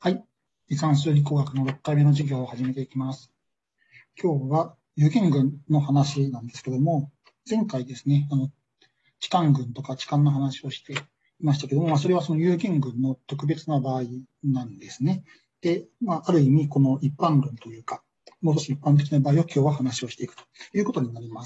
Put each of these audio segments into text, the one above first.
はい。算数理工学の6回目の授業を始めていきます。今日は有限群の話なんですけども、前回ですね、置換群とか置換の話をしていましたけども、それはその有限群の特別な場合なんですね。で、ある意味、この一般論というか、もう少し一般的な場合を今日は話をしていくということになります。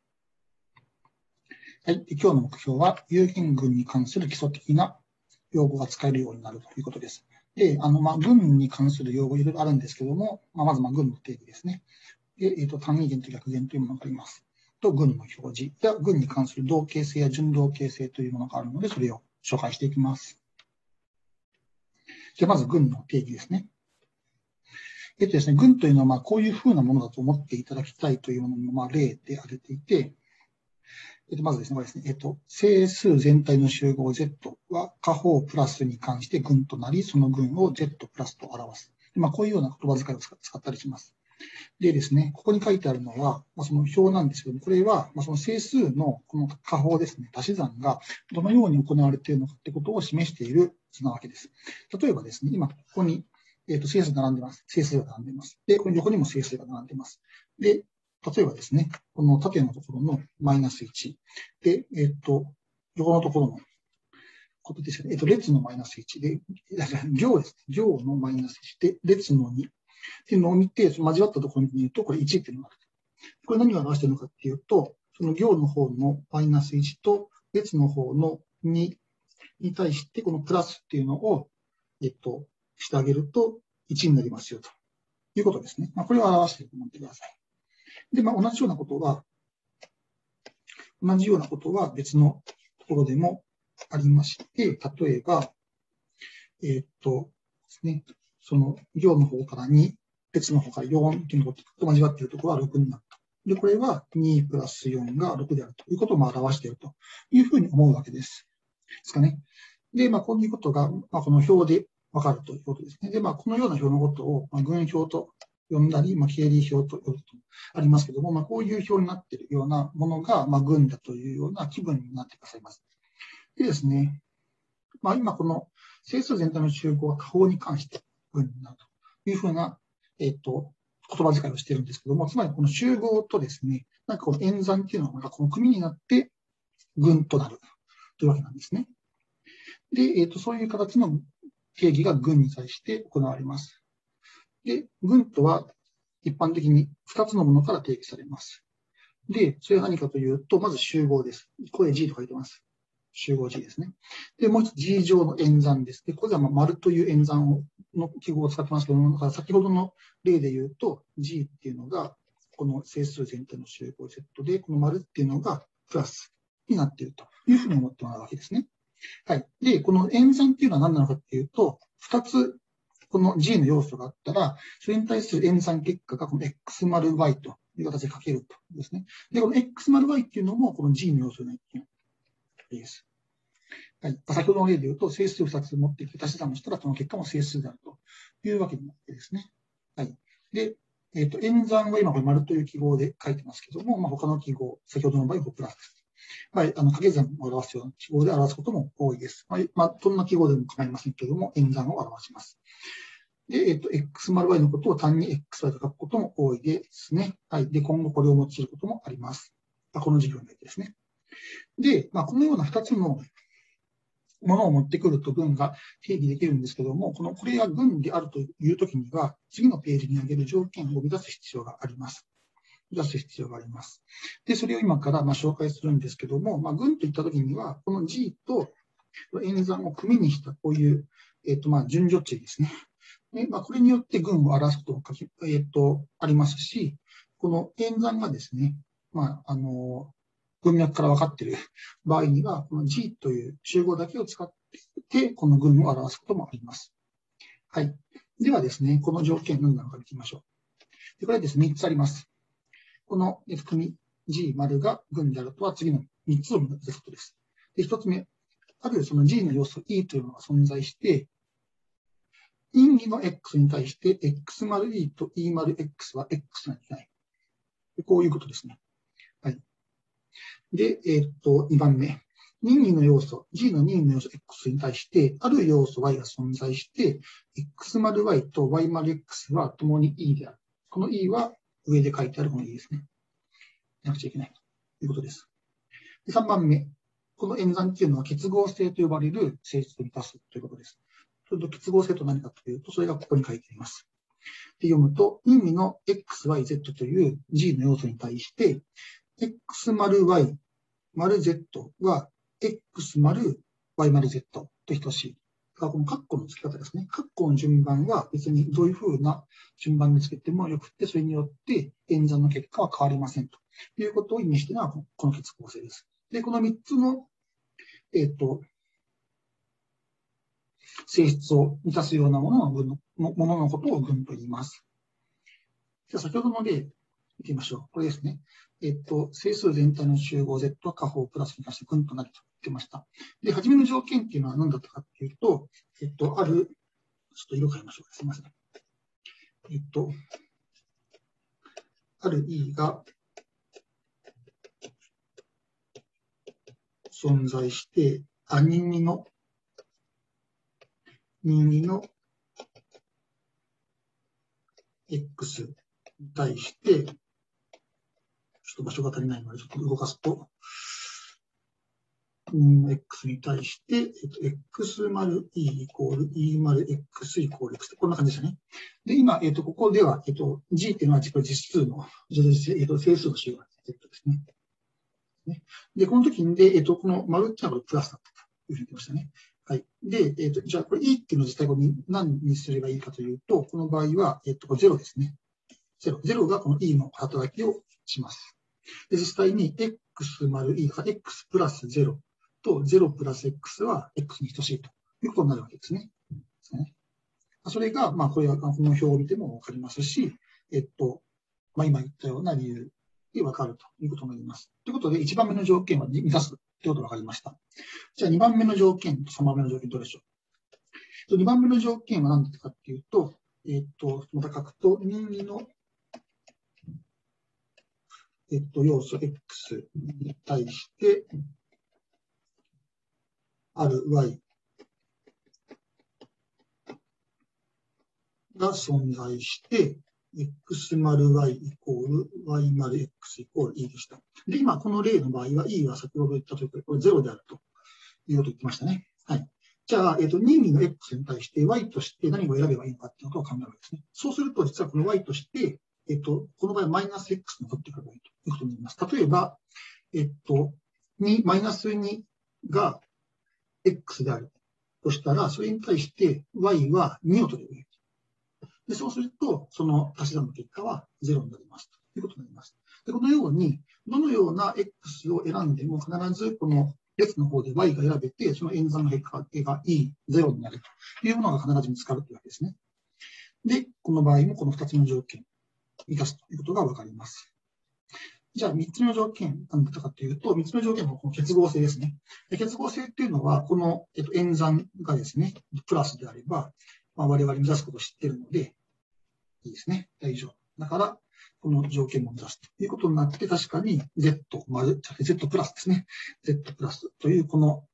はい。今日の目標は、有限群に関する基礎的な用語が使えるようになるということです。で、群に関する用語いろいろあるんですけども、まず群の定義ですね。で、単位元と逆元というものがあります。と、群の表示や群に関する同型性や順同型性というものがあるので、それを紹介していきます。で、まず群の定義ですね。ですね、群というのは、こういうふうなものだと思っていただきたいというものの、例で挙げていて、まずですね、これですね、整数全体の集合 Z は下方プラスに関して群となり、その群を Z プラスと表す。こういうような言葉遣いを使ったりします。でですね、ここに書いてあるのは、その表なんですけども、これは、その整数のこの下方ですね、足し算がどのように行われているのかってことを示している図なわけです。例えばですね、今ここに、整数が並んでます。整数が並んでます。で、この横にも整数が並んでます。で、例えばですね、この縦のところのマイナス1。で、横のところのことですよね。列のマイナス1で、行ですね。行のマイナス1で、列の2。っていうのを見て、交わったところに言うと、これ1っていうのがある。これ何を表しているのかっていうと、その行の方のマイナス1と列の方の2に対して、このプラスっていうのを、してあげると1になりますよということですね。これを表していると思ってください。で、同じようなこと別のところでもありまして、例えば、ですね、その行の方から2、列の方から4っていうのと交わっているところは6になった。で、これは2プラス4が6であるということを表しているというふうに思うわけです。ですかね。で、こういうことが、この表でわかるということですね。で、このような表のことを、群表と呼んだり、経理表と呼ぶとありますけども、こういう表になっているようなものが、群だというような気分になってくださいます。でですね、今この整数全体の集合は下方に関して群になるというふうな、言葉遣いをしているんですけども、つまりこの集合とですね、この演算っていうのはこの組になって群となるというわけなんですね。で、そういう形の定義が群に対して行われます。で、群とは一般的に2つのものから定義されます。で、それは何かというと、まず集合です。これ G と書いてます。集合 G ですね。で、もう一つ G 上の演算です。で、これは丸という演算の記号を使ってますけども、だから先ほどの例で言うと、G っていうのが、この整数全体の集合 Z で、この丸っていうのがプラスになっているというふうに思ってもらうわけですね。はい。で、この演算っていうのは何なのかっていうと、2つ、この G の要素があったら、それに対する演算結果がこの X 丸 Y という形で書けるとですね。で、この X 丸 Y っていうのもこの G の要素になります。はい。先ほどの例で言うと、整数を2つ持ってきて足し算をしたら、その結果も整数であるというわけになってですね。はい。で、演算は今これ丸という記号で書いてますけども、他の記号、先ほどの場合はプラスです。掛け算を表すような記号で表すことも多いです。どんな記号でも構いませんけれども、演算を表します。で、x 丸 y のことを単に xy と書くことも多いですね。はい。で、今後これを用いることもあります。この授業においてですね。で、このような2つのものを持ってくると群が定義できるんですけども、これが群であるというときには、次のページに挙げる条件を満たす必要があります。出す必要があります。で、それを今から紹介するんですけども、群といったときには、この G と演算を組にしたこういう、順序値ですね。で、これによって群を表すこともありますし、この演算がですね、文脈から分かっている場合には、この G という集合だけを使って、この群を表すこともあります。はい。ではですね、この条件何なのか見てみましょう。でこれはですね、3つあります。この組 G 丸が群であるとは次の3つを満たすことです。で、1つ目、あるその G の要素 E というのが存在して、因義の X に対して X 丸 E と E 丸 X は X なんじゃない。こういうことですね。はい。で、2番目。 任意の要素、G の任意の要素 X に対して、ある要素 Y が存在して、X 丸 Y と Y 丸 X は共に E である。この E は上で書いてあるこの E ですね。なくちゃいけないということです。で3番目。この演算っていうのは結合性と呼ばれる性質を満たすということです。それと結合性と何かというと、それがここに書いてあります。で読むと、任意の X、Y、Z という G の要素に対して、X 丸 Y 丸 Z は X 丸 Y 丸 Z と等しい。この括弧の付け方ですね。括弧の順番は別にどういうふうな順番で付けてもよくて、それによって演算の結果は変わりませんということを意味しているのはこの結合性です。で、この3つの、性質を満たすようなもののことを群と言います。じゃあ先ほどの例、見てみましょう。これですね。整数全体の集合 Z は下方プラスに対して群となると言ってました。で、初めの条件っていうのは何だったかっていうと、ある、ちょっと色変えましょう。すみません。ある E が存在して、任意のX に対して、ちょっと場所が足りないので、ちょっと動かすと、X に対して、X 丸 E イコール E 丸 X イコール X。こんな感じですね。で、今、ここでは、G っていうのは実数の、整数の集合ですね。で、この時に、この丸っていうのはプラスだったというふうに言ってましたね。はい。で、じゃあ、これ E っていうのを実際に何にすればいいかというと、この場合は、これ0ですね。0がこの E の働きをします。で、実際に X 丸 E が X プラス0と0プラス X は X に等しいということになるわけですね。それが、これはこの表を見てもわかりますし、今言ったような理由でわかるということになります。ということで、1番目の条件は満たすということがわかりました。じゃあ、2番目の条件と3番目の条件どうでしょう。2番目の条件は何だったかというと、また書くと、任意の要素 X に対して、ある Y が存在して、X 丸 Y イコール Y 丸 X イコール E でした。で、今、この例の場合は E は先ほど言ったとおり、これ0であるということを言ってましたね。はい。じゃあ、任意の X に対して Y として何を選べばいいのかっていうことを考えるわけですね。そうすると、実はこの Y として、この場合マイナス X に取ってくればいいということになります。例えば、マイナス2が X であるとしたら、それに対して Y は2を取ればいい。で、そうすると、その足し算の結果は0になりますということになります。で、このように、どのような X を選んでも必ずこの列の方で Y が選べて、その演算の結果が E0 になるというものが必ず見つかるというわけですね。で、この場合もこの2つの条件を満たすということがわかります。じゃあ、3つの条件何だったかというと、3つの条件はこの結合性ですね。結合性っていうのは、この演算がですね、プラスであれば、我々目指すことを知っているので、いいですね。大丈夫。だから、この条件も目指すということになって、確かに Z プラスですね。Z プラスというこの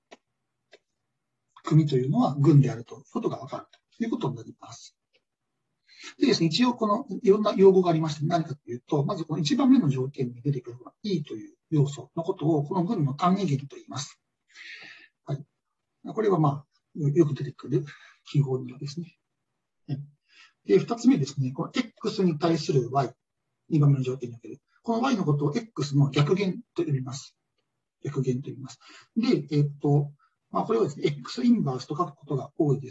組というのは群であるということがわかるということになります。でですね、一応このいろんな用語がありまして、何かというと、まずこの1番目の条件に出てくる E という要素のことを、この群の単位元と言います。はい。これはよく出てくる記号ですね。で、2つ目ですね、この X に対する Y、2番目の条件における。この Y のことを X の逆減と呼びます。逆減と呼びます。で、これをですね、X インバースと書くことが多いです。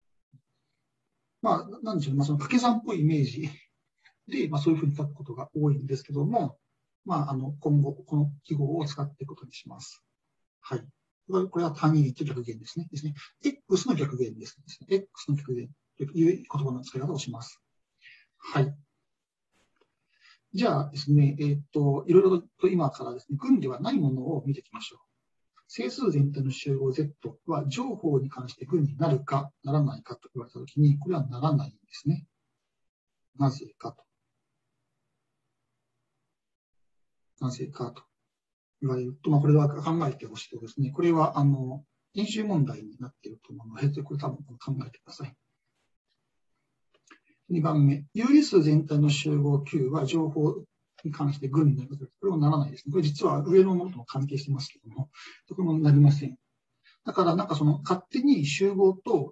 なんでしょうね、その掛け算っぽいイメージで、そういうふうに書くことが多いんですけども、今後、この記号を使っていくことにします。はい。これは単位と逆減ですね。X の逆減です。X の逆減という言葉の使い方をします。はい。じゃあですね、いろいろと今からですね、群ではないものを見ていきましょう。整数全体の集合 Z は乗法に関して群になるかならないかと言われたときに、これはならないんですね。なぜかと。なぜかと言われると、これは考えてほしいとですね。これは、演習問題になっていると思うので、これ多分考えてください。2番目、有理数全体の集合 Q は情報に関して群になることです。これもならないですね。これ実は上のものとも関係してますけども、これもなりません。だから、勝手に集合と、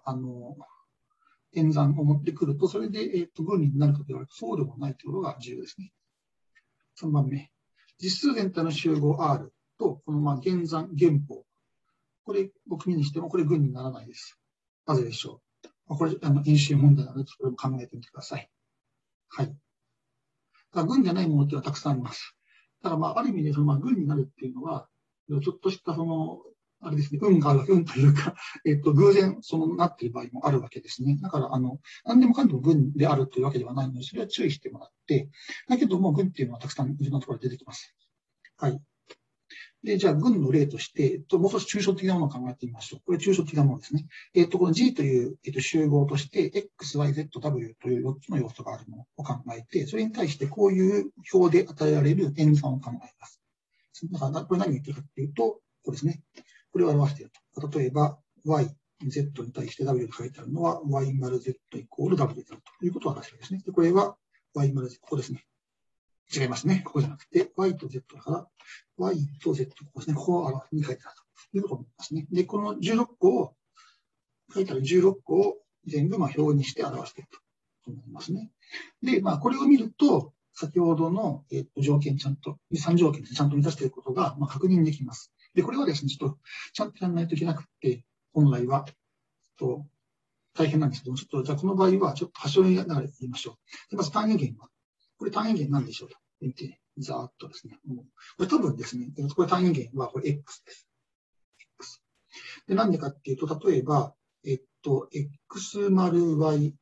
演算を持ってくると、それで、群になるかと言われると、そうでもないということが重要ですね。3番目、実数全体の集合 R と、この現算、原法。これ、組にしても、これ群にならないです。なぜでしょう。これ、演習問題なので、これも考えてみてください。はい。群じゃないものっていうのはたくさんあります。だから、ある意味で、群になるっていうのは、ちょっとした、あれですね、運があるわけ、運というか、偶然、なっている場合もあるわけですね。だから、何でもかんでも群であるというわけではないので、それは注意してもらって、だけども、群っていうのはたくさんいろんなところで出てきます。はい。で、じゃあ、群の例として、もう少し抽象的なものを考えてみましょう。これ抽象的なものですね。この G という、集合として、X、Y、Z、W という4つの要素があるものを考えて、それに対してこういう表で与えられる演算を考えます。だから、これ何を言ってるかっていうと、これですね。これを表していると。例えば、Y、Z に対して W と書いてあるのは、Y 丸 Z イコール W であるということを表しているんですね。で、これは Y 丸 Z、ここですね。違いますね。ここじゃなくて、Y と Z だから、Y と Z、ここですね。ここに書いてあるということになりますね。で、この16個を、書いてある16個を全部表にして表していると思いますね。で、これを見ると、先ほどの、条件ちゃんと、3条件ちゃんと満たしていることが、確認できます。で、これはですね、ちょっと、ちゃんとやらないといけなくて、本来は、大変なんですけども、ちょっと、じゃあこの場合は、ちょっと端折りながら言いましょう。で、まず単位元は、これ単位元なんでしょうと見て、ざーっとですね。これ多分ですね、これ単位元はこれ X です。X。で、なんでかっていうと、例えば、X 丸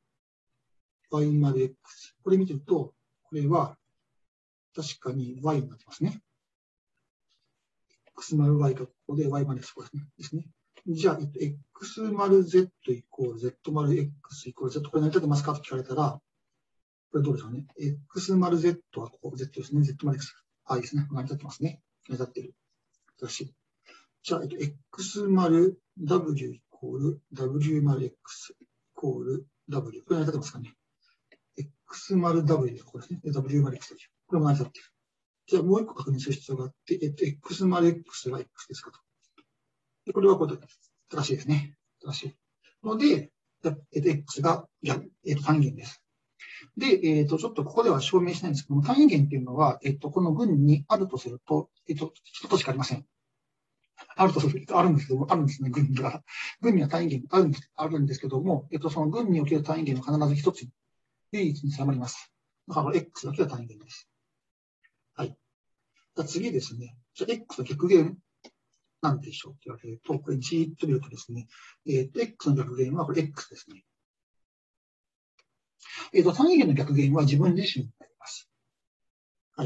Y、Y 丸 X。これ見てると、これは、確かに Y になってますね。X 丸 Y がここで Y 丸 X ですね。じゃあ、X 丸 Z イコール Z 丸 X イコール Z。これ成り立ってますかと聞かれたら、これどうでしょうね。X 丸 Z はここ Z ですね。Z 丸 X。いいですね。成り立ってますね。成り立ってる。正しい。じゃあ、X 丸 W イコール W 丸 X イコール W。これ成り立ってますかね。X 丸 W ここですね。W 丸 X これも成り立ってる。じゃあ、もう一個確認する必要があって、X 丸 X は X ですかと。で、これはこれで正しいですね。正しい。ので、X が、単元です。で、ちょっとここでは証明しないんですけども、単位元っていうのは、この群にあるとすると、1つしかありません。あるとすると、あるんですけども、あるんですね、群が。群には単位元あるんですけども、その群における単位元は必ず一つ、唯一に収まります。だから、X だけは単位元です。はい。じゃあ次ですね。じゃあ、X の逆元なんでしょうって言われると、これじーっと見るとですね、X の逆元はこれ X ですね。単位元の逆元は自分自身になります。はい。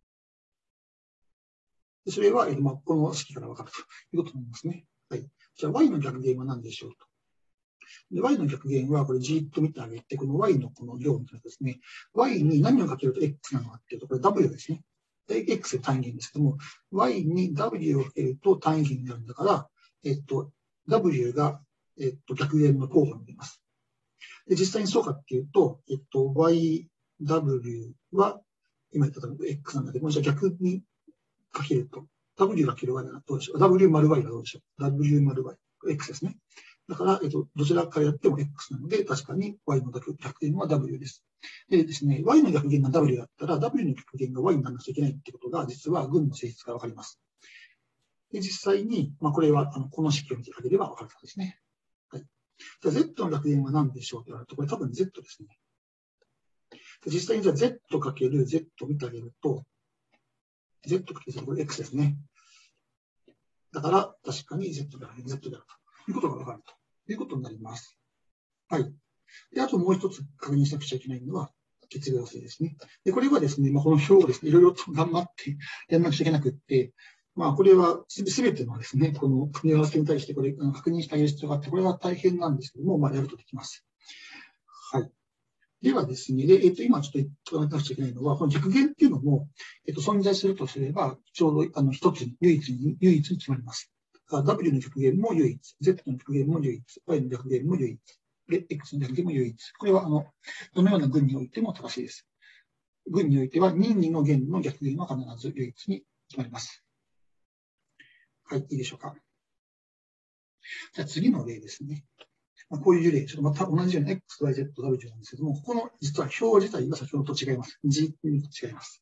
それは、この式から分かるということになりますね。はい。じゃあ、y の逆減は何でしょうと。で、y の逆減は、これじーっと見てあげて、この y のこの量みたいなですね、y に何をかけると x なのかっていうと、これ w ですね。x で単位元ですけども、y に w をかけると単位元になるんだから、w が、逆減の候補になります。で、実際にそうかっていうと、y、w は、今言ったとおり x なんだけども、じゃあ逆にかけると、w かける y はどうでしょう。w 丸 y はどうでしょう。w 丸 y。x ですね。だから、どちらからやっても x なので、確かに y の逆減は w です。でですね、y の逆減が w だったら、w の逆減が y にならなくちゃいけないってことが、実は群の性質からわかります。で、実際に、これは、この式を見てあげればわかるんですね。はい。じゃあ、z の逆減は何でしょうと言われると、これ多分 z ですね。実際にじゃあ z かける z を見てあげると、z かける z、これ x ですね。だから、確かに Z である、Z であるということがわかるということになります。はい。で、あともう一つ確認しなくちゃいけないのは、結合性ですね。で、これはですね、この表をですね、いろいろと頑張ってやらなくちゃいけなくって、これはすべてのですね、この組み合わせに対してこれ確認してあげる必要があって、これは大変なんですけども、やるとできます。はい。 ではですね、で、今ちょっと言わなくちゃいけないのは、この逆減っていうのも、存在するとすれば、ちょうど一つに、唯一に決まります。W の逆減も唯一、Z の逆減も唯一、Y の逆減も唯一、で、X の逆減も唯一。これは、どのような群においても正しいです。群においては、任意の弦の逆減は必ず唯一に決まります。はい、いいでしょうか。じゃあ次の例ですね。こういう例、ちょっとまた同じように X、Y、Z、W なんですけども、ここの実は表自体が先ほどと違います。G と違います。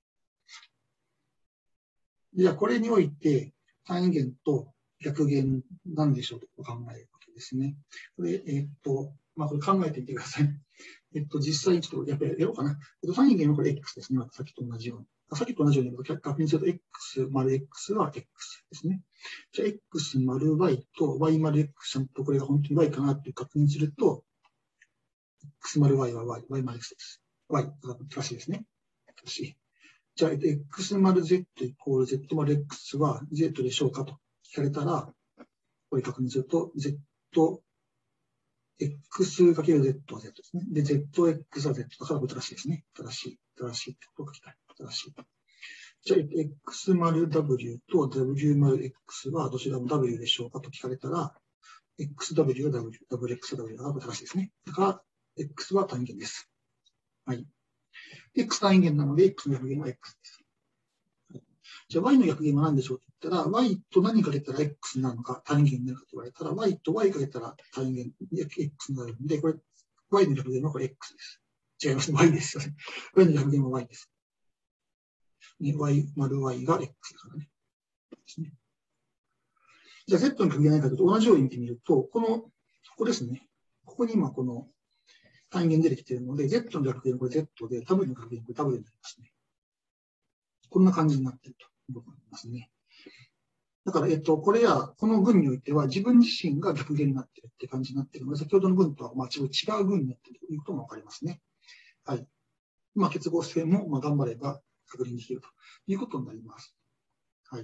じゃあこれにおいて単位弦と逆弦なんでしょうと考えるわけですね。これ、これ考えてみてください。実際にちょっとやっぱりやろうかな。単位弦はこれ X ですね。さっきと同じように。さっきと同じように確認すると X 丸 X は X ですね。じゃあ X 丸 Y と Y 丸 X ちゃんとこれが本当に Y かなっていう確認すると、X 丸 Y は Y、Y 丸 X です。Y が正しいですね。正しい。じゃあ、X 丸 Z イコール Z 丸 X は Z でしょうかと聞かれたら、これ確認すると、Z、X かける Z は Z ですね。で、ZX は Z だからこれ正しいですね。正しいってことを書きたい。正しい。じゃあ、X 丸 W と W 丸 X はどちらも W でしょうかと聞かれたら、XW は W、WX は W だから正しいですね。だから、X は単位弦です。はい。X 単位弦なので、X の逆弦は X です。じゃあ Y の逆弦は何でしょうと言ったら、Y と何かけたら X になるのか、単位弦になるかと言われたら、Y と Y かけたら単位弦、X になるので、これ、Y の逆弦はこれ X です。違いますね。Y です。Y の逆弦は Y です。ね、Y 丸 Y が X だからね。ですね。じゃあ Z の逆弦は何かというと、同じように見てみると、ここですね。ここに今この単位弦出てきているので、Z の逆弦はこれ Z で、W の逆弦はこれ W になりますね。こんな感じになっているということになりますね。だから、これや、この群においては自分自身が逆弦になっているって感じになっているので、先ほどの群とは違う群になっているということもわかりますね。はい。結合性も頑張れば確認できるということになります。はい。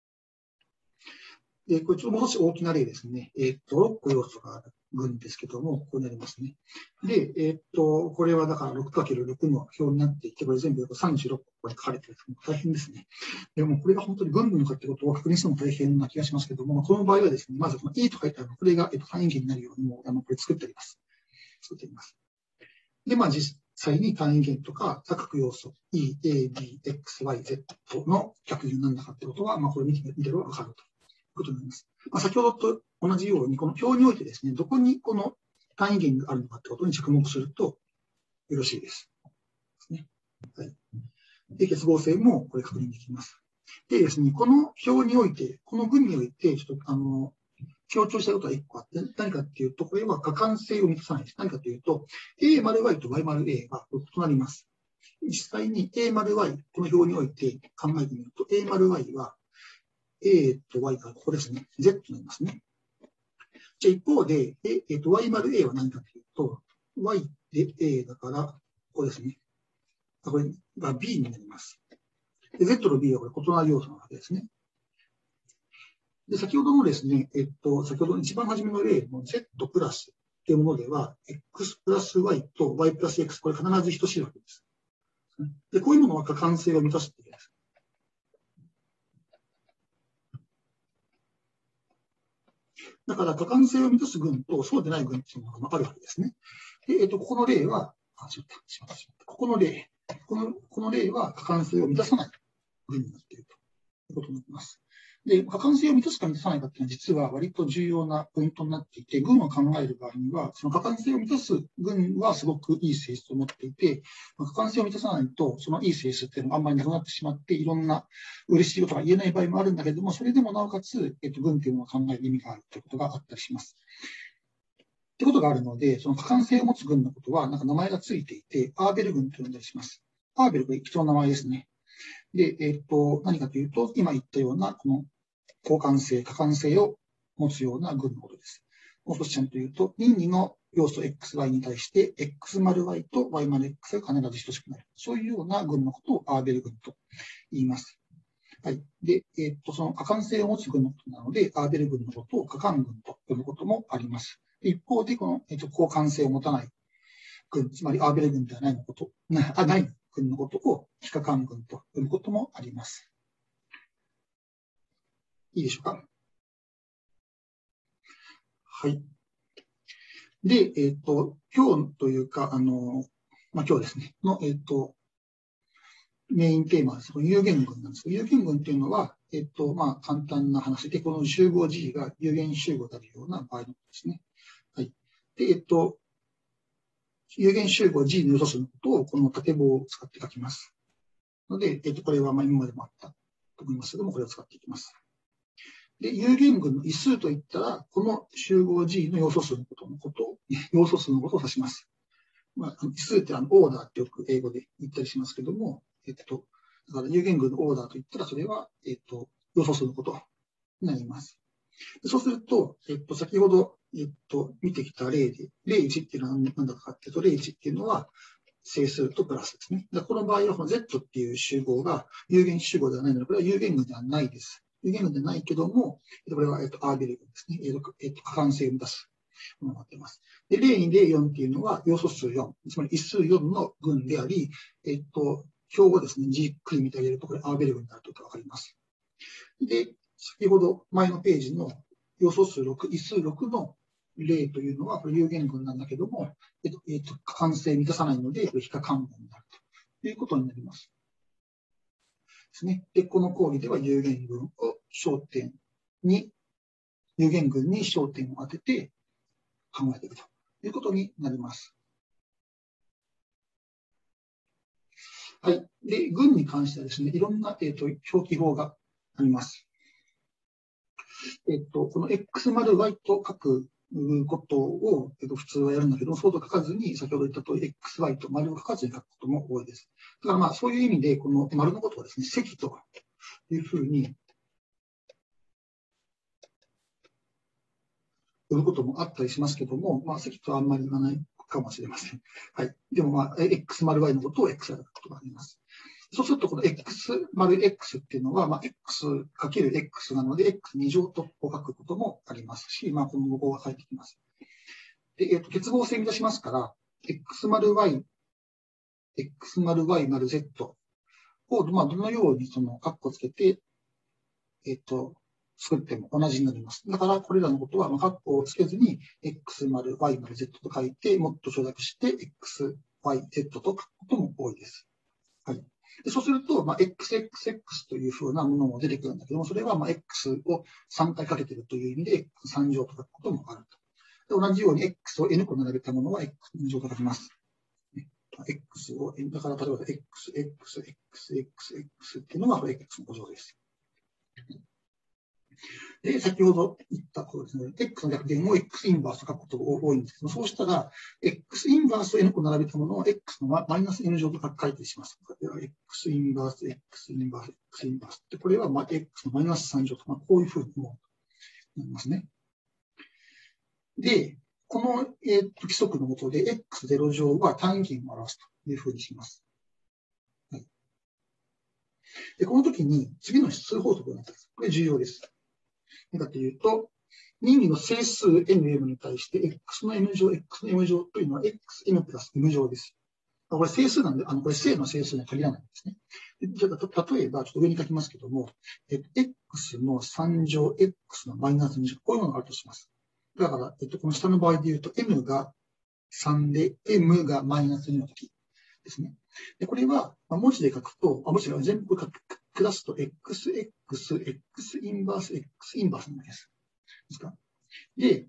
これちょっともう少し大きな例ですね。6個要素がある群ですけども、ここになりますね。で、これはだから 6×6 の表になっていて、これ全部36個ここに書かれていると大変ですね。でもこれが本当に群なのかってことを確認するのも大変な気がしますけども、この場合はですね、まずこの E と書いてあるこれが単位弦になるようにもこれ作ってあります。作ってあります。で、実際に単位弦とか多角要素 E、A、B、X、Y、Z の逆弦なんだかってことは、これ見てればわかると。ことになります。先ほどと同じように、この表においてですね、どこにこの単位弦があるのかってことに着目するとよろしいです。はい。で、結合性もこれ確認できます。でですね、この表において、この群において、ちょっと強調したいことが1個あって、何かっていうと、これは可換性を満たさないです。何かというと、A 丸 Y と Y 丸 A が異なります。実際に A 丸 Y、この表において考えてみると、A 丸 Y はA と Y がここですね。Z になりますね。じゃあ一方で、Y 丸 A は何かというと、Y で A だから、ここですね。これが B になります。で Z と B はこれ異なる要素なわけですね。で、先ほどのですね、先ほどの一番初めの例の Z プラスというものでは、X プラス Y と Y プラス X、これ必ず等しいわけです。で、こういうものは可換性を満たすというわけです。だから、可換性を満たす群とそうでない群というのがあるわけですね。で、ここの例は、ここの例、この例は可換性を満たさない群になっているということになります。で、可換性を満たすか満たさないかっていうのは実は割と重要なポイントになっていて、群を考える場合には、その可換性を満たす群はすごくいい性質を持っていて、可換性を満たさないと、そのいい性質っていうのがあんまりなくなってしまって、いろんな嬉しいことが言えない場合もあるんだけれども、それでもなおかつ、群っていうのを考える意味があるということがあったりします。ってことがあるので、その可換性を持つ群のことは、なんか名前がついていて、アーベル群と呼んだりします。アーベルが貴重な名前ですね。で、何かというと、今言ったような、この交換性、可換性を持つような群のことです。もう少しちゃんと言うと、任意の要素 XY に対して、X 丸 Y と Y 丸 X が必ず等しくなる。そういうような群のことをアーベル群と言います。はい。で、その可換性を持つ群のことなので、アーベル群のことを可換群と呼ぶこともあります。一方で、この、交換性を持たない群、つまりアーベル群ではないのこと、ない群のことを非可感群と呼ぶこともあります。いいでしょうか。はい。で、今日というか、今日ですね、の、メインテーマは有限群なんですけど、有限群っていうのは、簡単な話で、この集合 G が有限集合であるような場合のことですね。はい。で、有限集合 G の要素数のことを、この縦棒を使って書きます。ので、これは今までもあったと思いますけども、これを使っていきます。で、有限群の異数といったら、この集合 G の要素数のことを指します。異数ってオーダーってよく英語で言ったりしますけども、だから有限群のオーダーといったら、それは、要素数のことになります。そうすると、先ほど、見てきた例で、例1っていうのは何だかっていうと、例1っていうのは整数とプラスですね。この場合は、この Z っていう集合が有限集合ではないので、これは有限群ではないです。有限群ではないけども、これは、アーベル群ですね。可換性を満たすものになっています。で、例2、例4っていうのは要素数4、つまり一数4の群であり、表をですね、じっくり見てあげると、これアーベル群になるとわかります。で、先ほど前のページの要素数6、異数6の例というのは、これ有限群なんだけども、可換性満たさないので、非可感群になるということになります。ですね。で、この講義では有限群に焦点を当てて考えていくということになります。はい。で、群に関してはですね、いろんな、表記法があります。この X 丸 Y と書くことを、普通はやるんだけど、そうと書かずに、先ほど言った通り XY と丸を書かずに書くことも多いです。だからまあ、そういう意味で、この丸のことをですね、積というふうに呼ぶこともあったりしますけども、まあ、積とはあんまり言わないかもしれません。はい。でもまあ、X 丸 Y のことを XY と書くことがあります。そうすると、この X 丸 X っていうのは、まあ、X かける X なので、X2 乗と書くこともありますし、まあ、この語法が返ってきます。で、結合性を出しますから、X 丸 Y、X 丸 Y 丸 Z を、まあ、どのようにカッコつけて、作っても同じになります。だから、これらのことは、カッコをつけずに、X 丸 Y 丸 Z と書いて、もっと省略して、X、Y、Z と書くことも多いです。はい。でそうすると、まあ、XXX というふうなものも出てくるんだけども、それはまあ X を3回かけているという意味で X3 乗と書くこともあると。で同じように X を N 個並べたものは X2 乗と書きます。X を、だから例えば XXXXX っていうのは X の5乗です。で、先ほど言ったことですね、X の逆転を X インバースと書くことが多いんですけど、そうしたら、X インバースを N 個並べたものを X のマイナス N 乗と書いたりします。X インバース、X インバース、X インバースって、これはX のマイナス3乗と、こういうふうにもなりますね。で、この、規則のもとで X0 乗は単位元を表すというふうにします。はい、でこの時に次の指数法則がなっています。これ重要です。何かというと、任意の整数 nm に対して x の m 乗、x の m 乗というのは xm プラス m 乗です。これ整数なんで、これ正の整数には限らないんですね。じゃあ、例えば、ちょっと上に書きますけども、x の3乗、x のマイナス2乗、こういうものがあるとします。だから、この下の場合で言うと、m が3で、m がマイナス2の時ですね。で、これは、文字で書くと、文字が全部下すと、x インバース、x インバースなんです。ですか。で、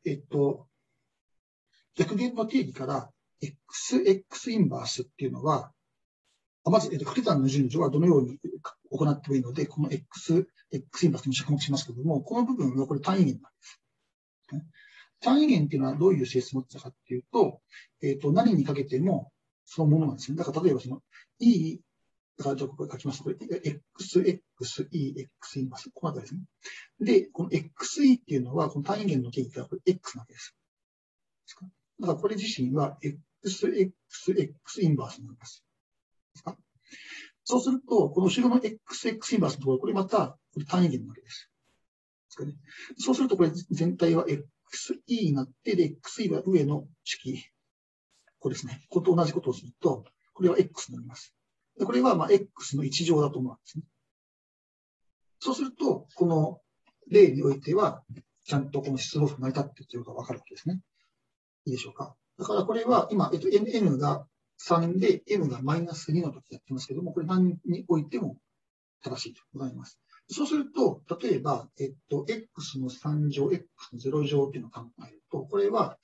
逆減の定義から、x インバースっていうのは、まず、掛け算の順序はどのように行ってもいいので、この x インバースに着目しますけども、この部分はこれ単位元なんです。単位元っていうのはどういう性質を持ってたかっていうと、何にかけてもそのものなんですね。だから例えばE、だからこれ書きますと、これ x、E、x インバース、このあたりですね。で、この XE っていうのは、この単位元の定義がこれ X なわけです。だからこれ自身は XX インバースになります。ですか。そうすると、この後ろの XX インバースのところ、これまた単位元なわけです。ですかね。そうすると、これ全体は XE になって、で、XE は上の式。 これですね。ここと同じことをすると、これは X になります。でこれはまあ X の1乗だと思うんですね。そうすると、この例においては、ちゃんとこの出動符が成り立っているということがわかるわけですね。いいでしょうか。だからこれは今、n が3で m がマイナス2の時やってますけども、これ何においても正しいとございます。そうすると、例えば、x の3乗、x の0乗っていうのを考えると、これは、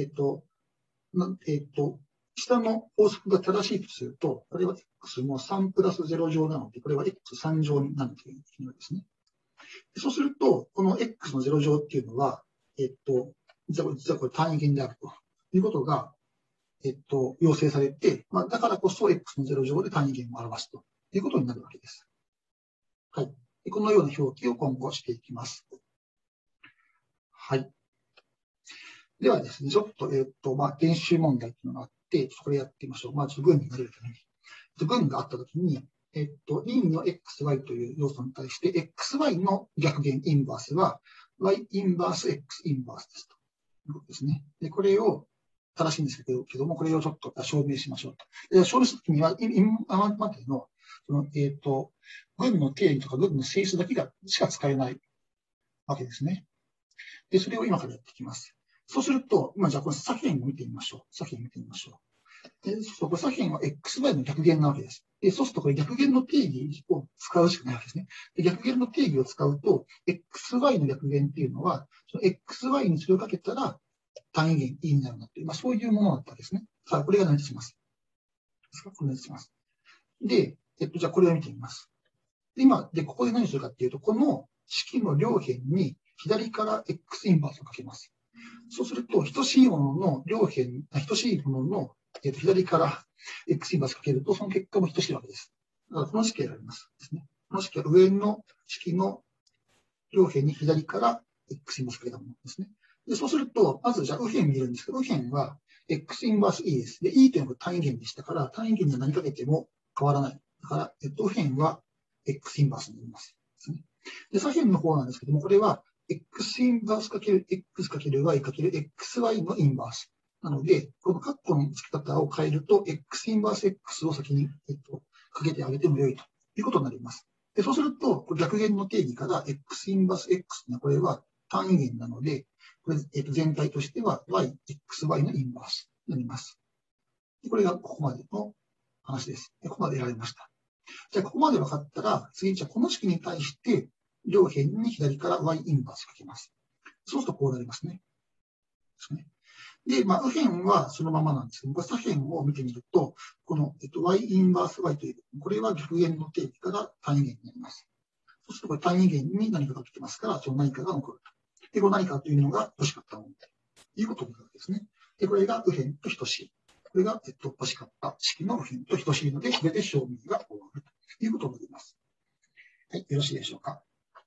下の法則が正しいとすると、これは x の3プラス0乗なので、これは x3 乗になるという意味ですね。そうすると、この x の0乗っていうのは、実はこれ単位元であるということが、要請されて、まあ、だからこそ x の0乗で単位元を表すということになるわけです。はい。このような表記を今後していきます。はい。ではですね、ちょっと、まあ、練習問題というのがあって、これやってみましょう。まあ、群になれるために。群があったときに、任の xy という要素に対して、xy の逆減インバースは、y インバース x インバースですということですね。で、これを正しいんですけども、これをちょっと証明しましょうと。で証明するときには、今までの、群の定義とか群の性質だけしか使えないわけですね。で、それを今からやっていきます。そうすると、今じゃあこの左辺を見てみましょう。左辺を見てみましょう。で、そうするとこれ左辺は xy の逆減なわけです。で、そうするとこれ逆減の定義を使うしかないわけですね。で、逆減の定義を使うと、xy の逆減っていうのは、その xy にそれをかけたら単位元 E になるなっていう、まあそういうものだったんですね。さあ、これが成り立ちます。ですかこれ成り立ちます。で、じゃあこれを見てみます。今、ここで何するかっていうと、この式の両辺に左から x インバースをかけます。そうすると、等しいものの両辺、等しいものの、左から x インバースかけると、その結果も等しいわけです。だからこの式がありますですね。この式は上の式の両辺に左から x インバースかけたものですね。でそうすると、まずじゃあ右辺見るんですけど、右辺は x インバース e です。で、e というのは単位元でしたから、単位元には何かけても変わらない。だから、右辺は x インバースになります。ですね。で、左辺の方なんですけども、これは x インバースかける x かける y かける xy のインバース。なので、このカッコの付け方を変えると、x インバース x を先に、かけてあげても良いということになります。でそうすると、逆減の定義から x インバース x これは単位元なので、これ全体としては y、xy のインバースになります。これがここまでの話です。ここまでやられました。じゃあ、ここまで分かったら、次、じゃあこの式に対して、両辺に左から y インバースかけます。そうするとこうなりますね。で、まあ、右辺はそのままなんですけど、左辺を見てみると、この、y インバース y という、これは逆減の定義から単位元になります。そうするとこれ単位元に何かが来てますから、その何かが残ると。で、この何かというのが欲しかったものということになるわけですね。で、これが右辺と等しい。これが、欲しかった式の右辺と等しいので、これで証明が終わるということになります。はい、よろしいでしょうか。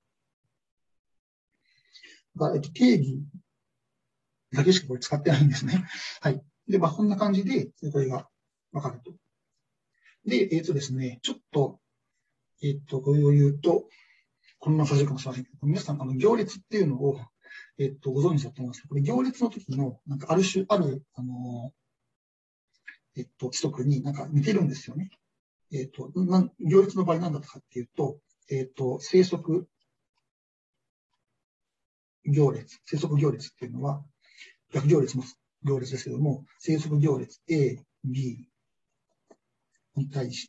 定義だけしかこれ使ってないんですね。はい。で、まあ、こんな感じで、これがわかると。で、ですね、ちょっと、これを言うと、こんなさせるかもしれませんけど、皆さん、行列っていうのを、ご存知だと思いますけど、これ行列の時の、なんかある、規則になんか似てるんですよね。行列の場合何だったかっていうと、生息行列っていうのは、逆行列の行列ですけども、生息行列 A、B に対して、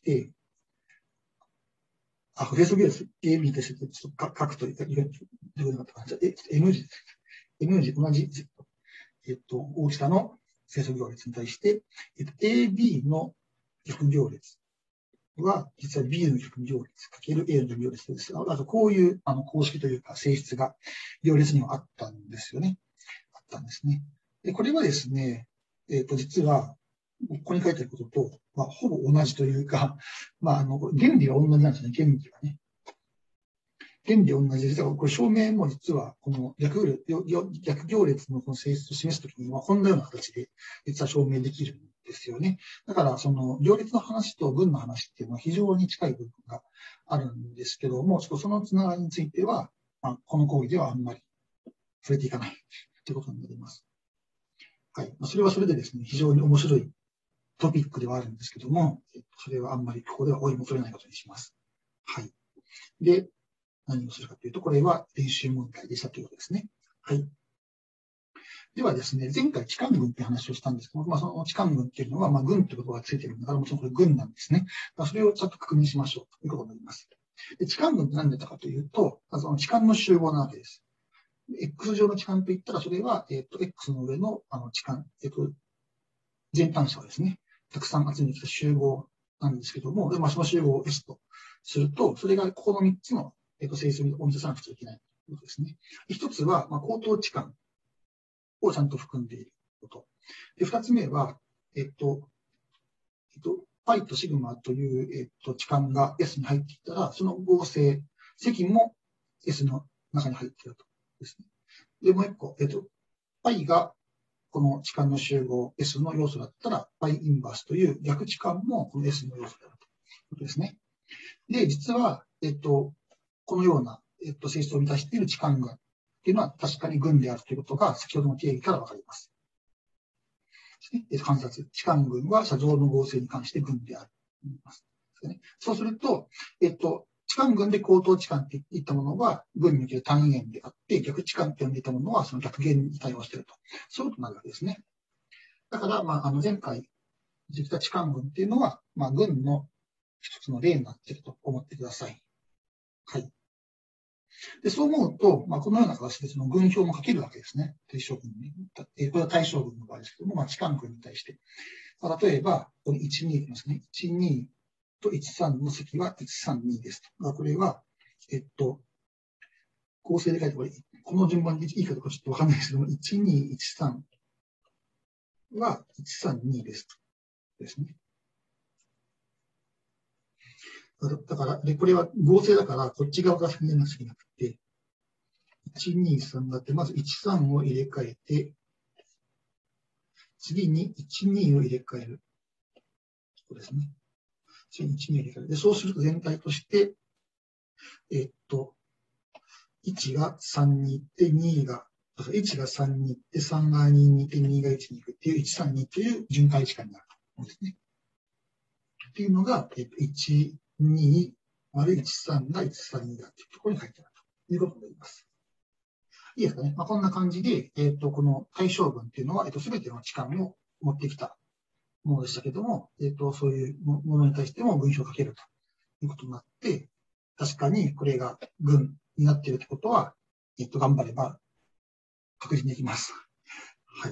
生息行列 A、B に対して、ちょっと書くというか、じゃあ、N 字、N 字、同じ、大きさの生息行列に対して、AB の逆行列は、実は B の逆行列かける A の逆行列です。あと、こういう公式というか性質が行列にはあったんですよね。あったんですね。で、これはですね、実は、ここに書いてあることと、まあ、ほぼ同じというか、まあ、原理は同じなんですね、原理はね。原理は同じで、実はこれ証明も実は、この逆行列のこの性質を示すときには、こんなような形で、実は証明できるんですよね。だから、その行列の話と群の話っていうのは非常に近い部分があるんですけども、ちょっとそのつながりについては、まあ、この講義ではあんまり触れていかないということになります。はい。それはそれでですね、非常に面白いトピックではあるんですけども、それはあんまりここでは追い求めないことにします。はい。で、何をするかというと、これは練習問題でしたということですね。はい。ではですね、前回、置換群って話をしたんですけども、その置換群っていうのは、群ってことがついてるんだから、もちろんこれ群なんですね。それをちょっと確認しましょうということになります。で、置換群って何だったかというと、その置換の集合なわけです。X 上の置換といったら、それは、X の上の置換、全単者をですね、たくさん集めてきた集合なんですけども、その集合を S とすると、それがここの3つの、整数を満たさなくちゃいけないということですね。一つは、口頭置換をちゃんと含んでいること。で、二つ目は、パイとシグマという、置換が S に入っていたら、その合成、積も S の中に入っているとですね。で、もう一個、パイがこの置換の集合 S の要素だったら、パイインバースという逆置換もこの S の要素であるということですね。で、実は、このような、性質を満たしている置換群っていうのは確かに群であるということが先ほどの定義からわかります。観察、置換群は車上の合成に関して群である。そうすると、置換群で口頭置換っていったものは群における単元であって、逆置換って呼んでいたものはその逆元に対応していると。そういうことになるわけですね。だから、前回言った置換群っていうのは、群の一つの例になっていると思ってください。はい。で、そう思うと、このような形でその群表も書けるわけですね。対象群に。これは対象群の場合ですけども、置換群に対して。例えば、ここに12いきますね。12と13の積は132ですと。これは、構成で書いて、この順番でいいかどうかちょっとわかんないですけども、1213は132ですと。ですね。だから、で、これは合成だから、こっち側が先にやらなきゃいけなくて、123だって、まず13を入れ替えて、次に12を入れ替える。そうですね。次に12を入れ替える。で、そうすると全体として、1が3に行って、2が、1が3に行って、3が2に行って、2が1に行くっていう、132という巡回時間になるとですね。っていうのが、1、2、丸13が132だっていうところに書いてあるということになります。いいですかね。こんな感じで、この対象文っていうのは、すべての置換を持ってきたものでしたけども、そういうものに対しても文章を書けるということになって、確かにこれが群になっているということは、頑張れば確認できます。はい。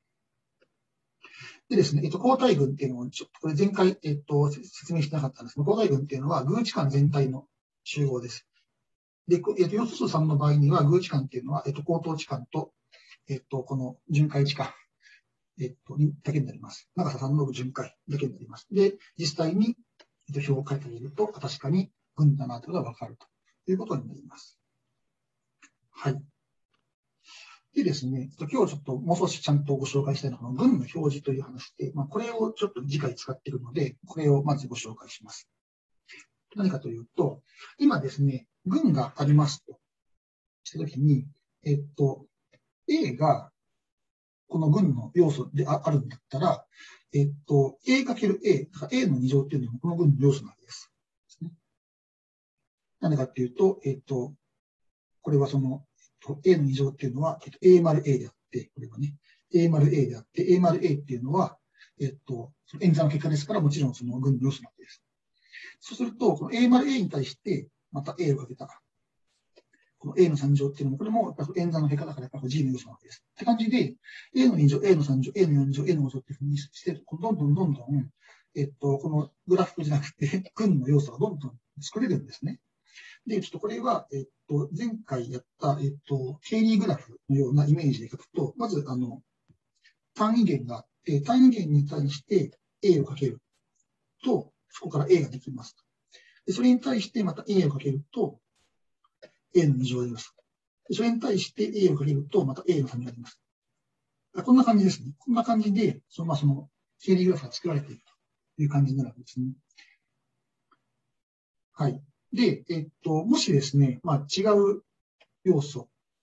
でですね、交代群っていうのを、ちょっとこれ前回、説明してなかったんですけど、交代群っていうのは、群置換全体の集合です。で、要素数3の場合には、群置換っていうのは、口頭置換と、この巡回置換、だけになります。長さ3の巡回だけになります。で、実際に、表を書いてみると、確かに群だなということがわかるということになります。はい。でですね、今日ちょっともう少しちゃんとご紹介したいのは、群の表示という話で、これをちょっと次回使っているので、これをまずご紹介します。何かというと、今ですね、群がありますとしたときに、A がこの群の要素であるんだったら、A かける A、だから A の2乗っていうのもこの群の要素なわけです。何かっていうと、これはその、A の2乗っていうのは、A 丸 A であって、これはね、A 丸 A であって、A 丸 A っていうのは、その演算の結果ですから、もちろんその群の要素なわけです。そうすると、この A 丸 A に対して、また A をかけた、この A の3乗っていうのも、これも演算の結果だから、やっぱ G の要素なわけです。って感じで、A の2乗、A の3乗、A の4乗、A の5乗っていうふうにして、どんどん、このグラフじゃなくて、群の要素がどんどん作れるんですね。で、ちょっとこれは、前回やった、ケイリーグラフのようなイメージで書くと、まず、単位元があって、単位元に対して A をかけると、そこから A ができます。でそれに対してまた A をかけると、A の2乗が出ます。でそれに対して A をかけると、また A の3乗が出ます。こんな感じですね。こんな感じで、その、ケイリーグラフが作られているという感じになるわけですね。はい。で、もしですね、違う要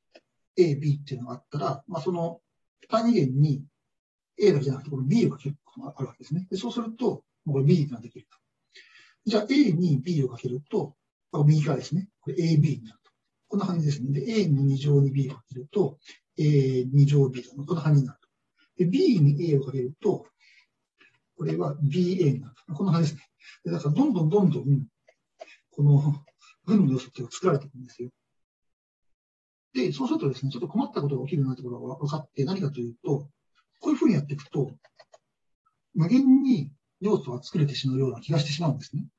素、A、B っていうのがあったら、その単位元に A だけじゃなくて、この B をかけるここともあるわけですね。でそうすると、これ B ができると。じゃあ A に B をかけると、右側ですね。これ AB になると。こんな感じですね。で、A の2乗に B をかけると、2乗 B と。こんな感じになると。で、B に A をかけると、これは BA になると。こんな感じですね。でだからどんどん、この群の要素っていうのが作られていくんですよ。で、そうするとですね、ちょっと困ったことが起きるようなところが分かって、何かというと、こういうふうにやっていくと、無限に要素が作れてしまうような気がしてしまうんですね。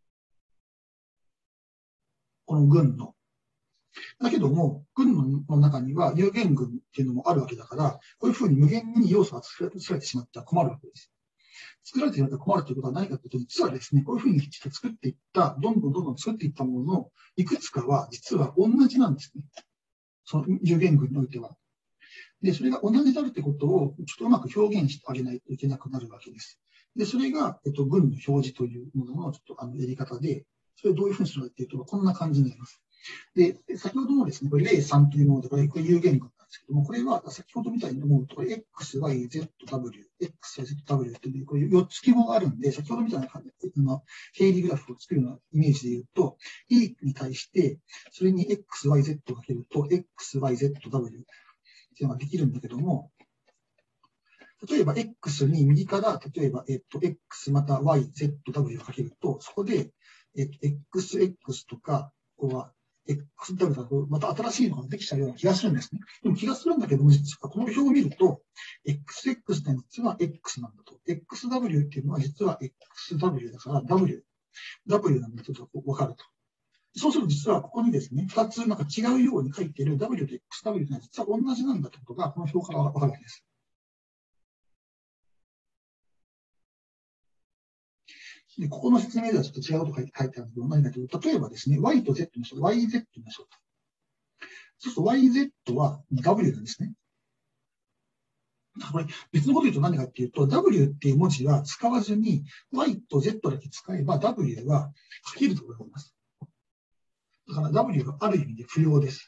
この群の。だけども、群の中には有限群っていうのもあるわけだから、こういうふうに無限に要素が作られてしまったら困るわけです。作られてしまったら困るということは何かというと、実はですね、こういうふうに作っていった、どんどん作っていったものの、いくつかは実は同じなんですね。その有限群においては。で、それが同じであるということを、ちょっとうまく表現してあげないといけなくなるわ群です。で、それが、群の表示というものの、ちょっとやり方で、それをどういうふうにするかというと、こんな感じになります。で、先ほどのですね、これ例3というもので、これ有限群なんですけども、これは先ほどみたいに思うと、これ X、Y、Z、W、X、Y、Z、W っていう、これ4つ記号があるんで、先ほどみたいな感じで、定理グラフを作るようなイメージで言うと、E に対して、それに X、Y、Z をかけると、X、Y、Z、W っていうのができるんだけども、例えば X に右から、例えば、X また Y、Z、W をかけると、そこで、XX とか、ここは XW とか、また新しいのができちゃうような気がするんですね。でも気がするんだけども、実はこの表を見ると、XX って実は X なんだと。XW っていうのは実は XW だから W なんだとわかると。そうすると実はここにですね、2つなんか違うように書いている W と XW というのは実は同じなんだということが、この表からわかるわけです。で、ここの説明ではちょっと違うこと書いてあるんですけど、何かというと、例えばですね、Y と Z にしよう。YZ にしようと。そうすると YZ は W なんですね。これ別のこと言うと何かっていうと、W っていう文字は使わずに、Y と Z だけ使えば W は書けると思います。だから W がある意味で不要です。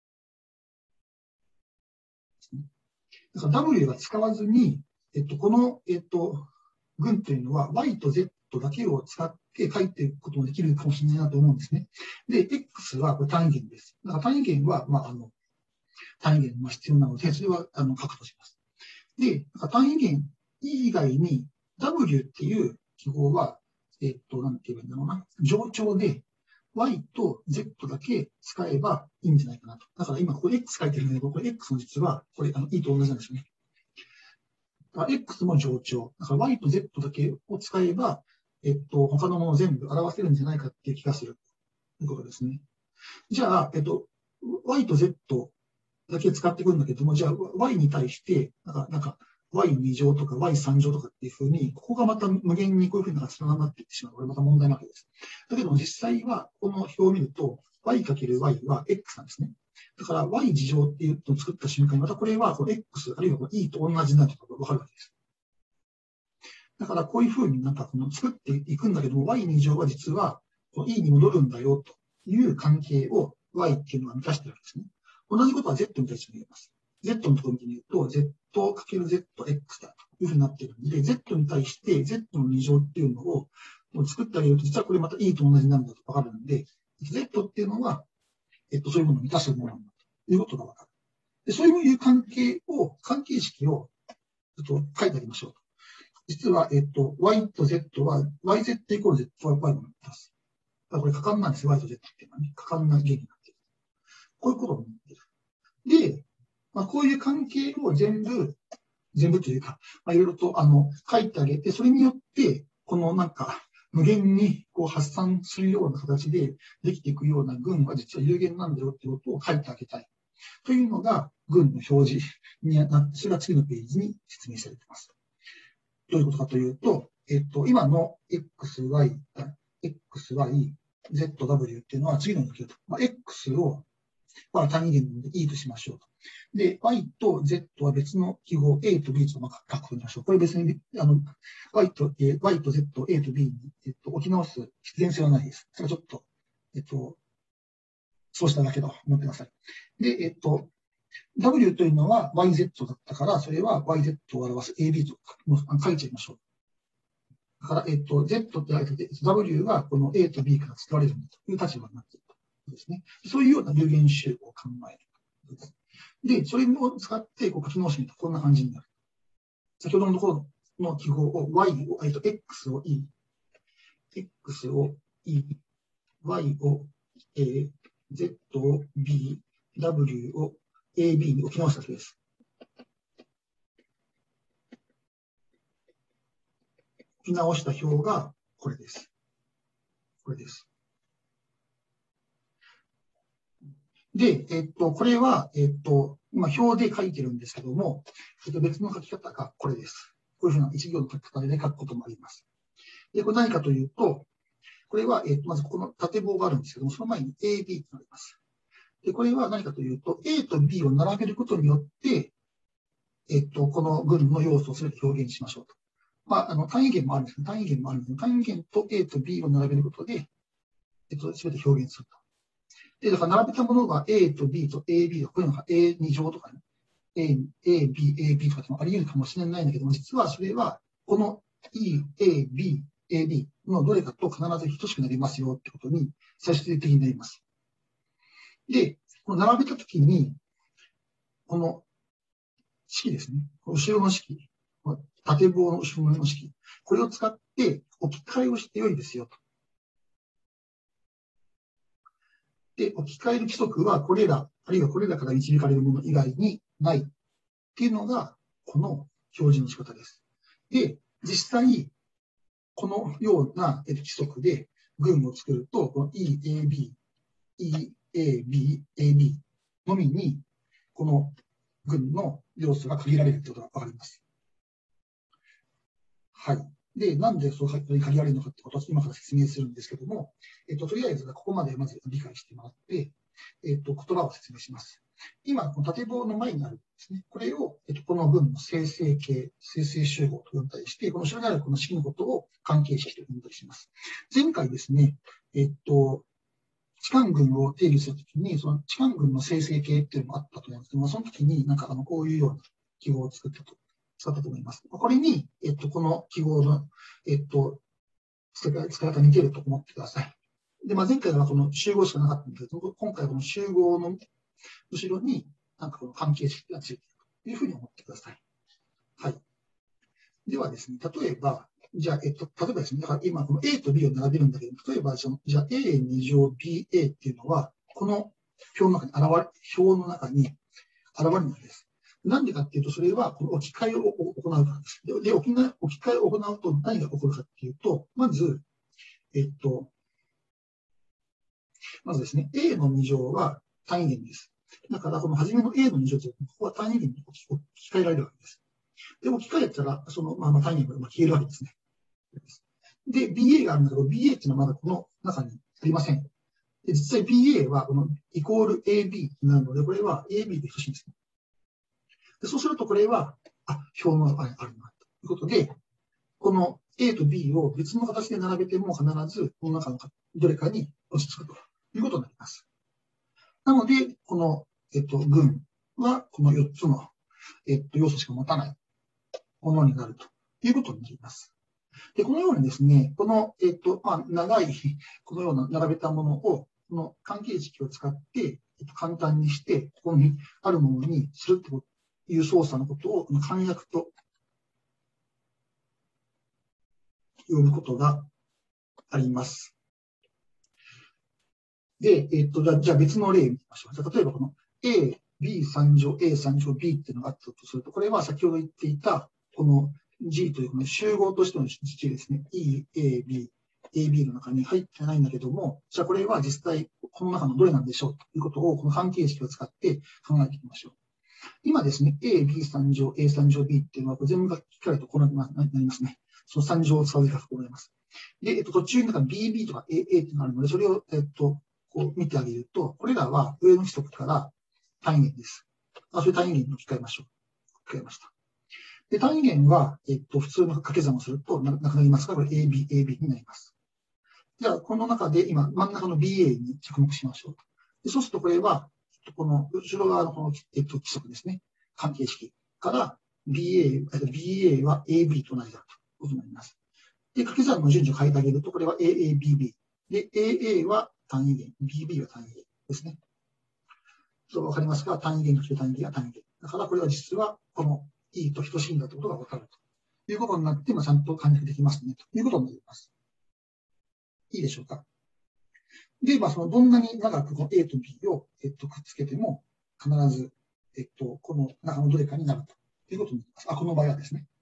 だから W が使わずに、この、群というのは Y と Z だけを使って書いていくこともできるかもしれないなと思うんですね。で、X はこれ単位元です。だから単位元は、単位元が必要なので、それは書くとします。で、単位元以外に W っていう記号は、なんて言えばいいんだろうな。冗長で Y と Z だけ使えばいいんじゃないかなと。だから今ここ X 書いてるんだけど、これ X の実は、これE と同じなんですよね。X も冗長。だから Y と Z だけを使えば、他のものを全部表せるんじゃないかっていう気がするということですね。じゃあ、Y と Z だけ使ってくるんだけども、じゃあ Y に対して、Y2 乗とか Y3 乗とかっていうふうに、ここがまた無限にこういうふうに繋がっていってしまう。これまた問題なわけです。だけども実際は、この表を見ると、Y×Y は X なんですね。だから Y 次乗っていうのを作った瞬間に、またこれはこの X、あるいはこの E と同じになることがわかるわけです。だからこういうふうに作っていくんだけども、Y2 乗は実は E に戻るんだよという関係を Y っていうのは満たしているわけですね。同じことは Z に対しても言えます。Z のところに言うと、Z×ZX だというふうになっているので、Z に対して Z の2乗っていうのを作ってあげると、実はこれまた E と同じになるんだとわかるので、Z っていうのは、そういうものを満たすものなんだということがわかる。でそういう関係式をちょっと書いてあげましょうと。実は、Y と Z は、YZ イコール ZY を満たす。これ、可感なんですよ、Y と Z っていうのはね。可感な原理になっている。こういうことになっている。で、こういう関係を全部というか、いろいろと、書いてあげて、それによって、この無限にこう発散するような形でできていくような群は実は有限なんだよっていうことを書いてあげたい。というのが、群の表示になって、それが次のページに説明されています。どういうことかというと、今の XY、ZW っていうのは次のように書くと。X を、単位元で E としましょうと。で、Y と Z は別の記号 A と B と書くとしましょう。これ別に、Y と Z、A と B に、置き直す必然性はないです。それはちょっと、そうしただけと思ってください。で、 W というのは YZ だったから、それは YZ を表す AB と書いちゃいましょう。だから、Z って書いて、W がこの A と B から使われるんだという立場になっているとですね。そういうような有限集合を考える。で、それを使って書き直してみるとこんな感じになる。先ほどのところの記号を Y を、X を E、X を E、Y を A、Z を B、W を AB に置き直したわけです。置き直した表がこれです。これです。で、これは、今表で書いてるんですけども、別の書き方がこれです。こういうふうな一行の書き方で書くこともあります。で、これ何かというと、これは、まずここの縦棒があるんですけども、その前に AB となります。で、これは何かというと、A と B を並べることによって、この群の要素を全て表現しましょうと。まあ、単位元もあるんですけど、単位元もあるんですけど、単位元と A と B を並べることで、全て表現すると。で、だから並べたものが A と B と AB とか、こういうのが A2 乗とかね、A、B、AB とかもあり得るかもしれないんだけども、実はそれは、この E、A、B、AB のどれかと必ず等しくなりますよってことに最終的になります。で、この並べたときに、この式ですね。後ろの式。縦棒の後ろの式。これを使って置き換えをして良いですよと。で、置き換える規則はこれら、あるいはこれらから導かれるもの以外にないっていうのが、この表示の仕方です。で、実際、このような規則で群を作ると、この EAB、EAB、AB のみに、この群の要素が限られるということがわかります。はい。で、なんでそう限られるのかってことを今から説明するんですけども、とりあえずここまでまず理解してもらって、言葉を説明します。今、この縦棒の前にあるんですね。これを、この群の生成形、生成集合と呼んだりして、この後ろにあるこの式のことを関係式と呼んだりします。前回ですね、置換群を定義するときに、その置換群の生成形っていうのもあったと思うんですけども、その時になんかこういうような記号を使ったと思います。これに、この記号の、使い方似てると思ってください。で、前回はこの集合しかなかったんですけど、今回はこの集合の後ろになんかこの関係式がついているというふうに思ってください。はい。ではですね、例えば、じゃあ、例えばですね、だから今この A と B を並べるんだけど、例えばじゃあ A2 乗 BA っていうのは、この表の中に現れるんです。なんでかっていうと、それはこの置き換えを行うからです。で、置き換えを行うと何が起こるかっていうと、まずですね、A の2乗は単位元です。だから、この初めの A の2乗というのは、ここは単位元に置き換えられるわけです。で、置き換えたら、その、単位元が消えるわけですね。で、BA があるんだけど、BA っていうのはまだこの中にありません。で、実際 BA はこのイコール AB になるので、これは AB で等しいんですね。で、そうするとこれは、表の中にあるな、ということで、この A と B を別の形で並べても必ずこの中のどれかに落ち着くということになります。なので、この、群はこの4つの、要素しか持たないものになるということになります。で、このようにですね、この、長い、このような並べたものを、この関係式を使って、簡単にして、ここにあるものにするという操作のことを、簡約と呼ぶことがあります。で、じゃあ別の例を見ましょう。じゃあ例えばこの A、B3 乗、A3 乗、B っていうのがあったとすると、これは先ほど言っていた、この G というこの集合としての G ですね。E、A、B、AB の中に入ってないんだけども、じゃあこれは実際この中のどれなんでしょうということをこの関係式を使って考えていきましょう。今ですね、A、B3 乗、A3 乗、B っていうのは全部が聞かれるとこうなりますね。その3乗を使うべきだと思います。で、途中になんか BB とか AA っていうのがあるので、それを、こう見てあげると、これらは上の規則から単位元です。それ単位元に置き換えましょう。置き換えました。で、単位元は、普通の掛け算をするとなくなりますから、これ AB、AB になります。じゃあ、この中で今、真ん中の BA に着目しましょう。でそうすると、これは、 この後ろ側のこの、規則ですね。関係式から BA は AB と同じだということになります。で、掛け算の順序を変えてあげると、これは AABB。で、AA は単位元、BB は単位元ですね。そうわかりますか？単位元として単位元は単位元。だからこれは実はこの E と等しいんだということがわかるということになって、ちゃんと簡略できますねということになります。いいでしょうか？で、そのどんなに長くこの A と B を、くっつけても、必ず、この中のどれかになるということになります。この場合はですね。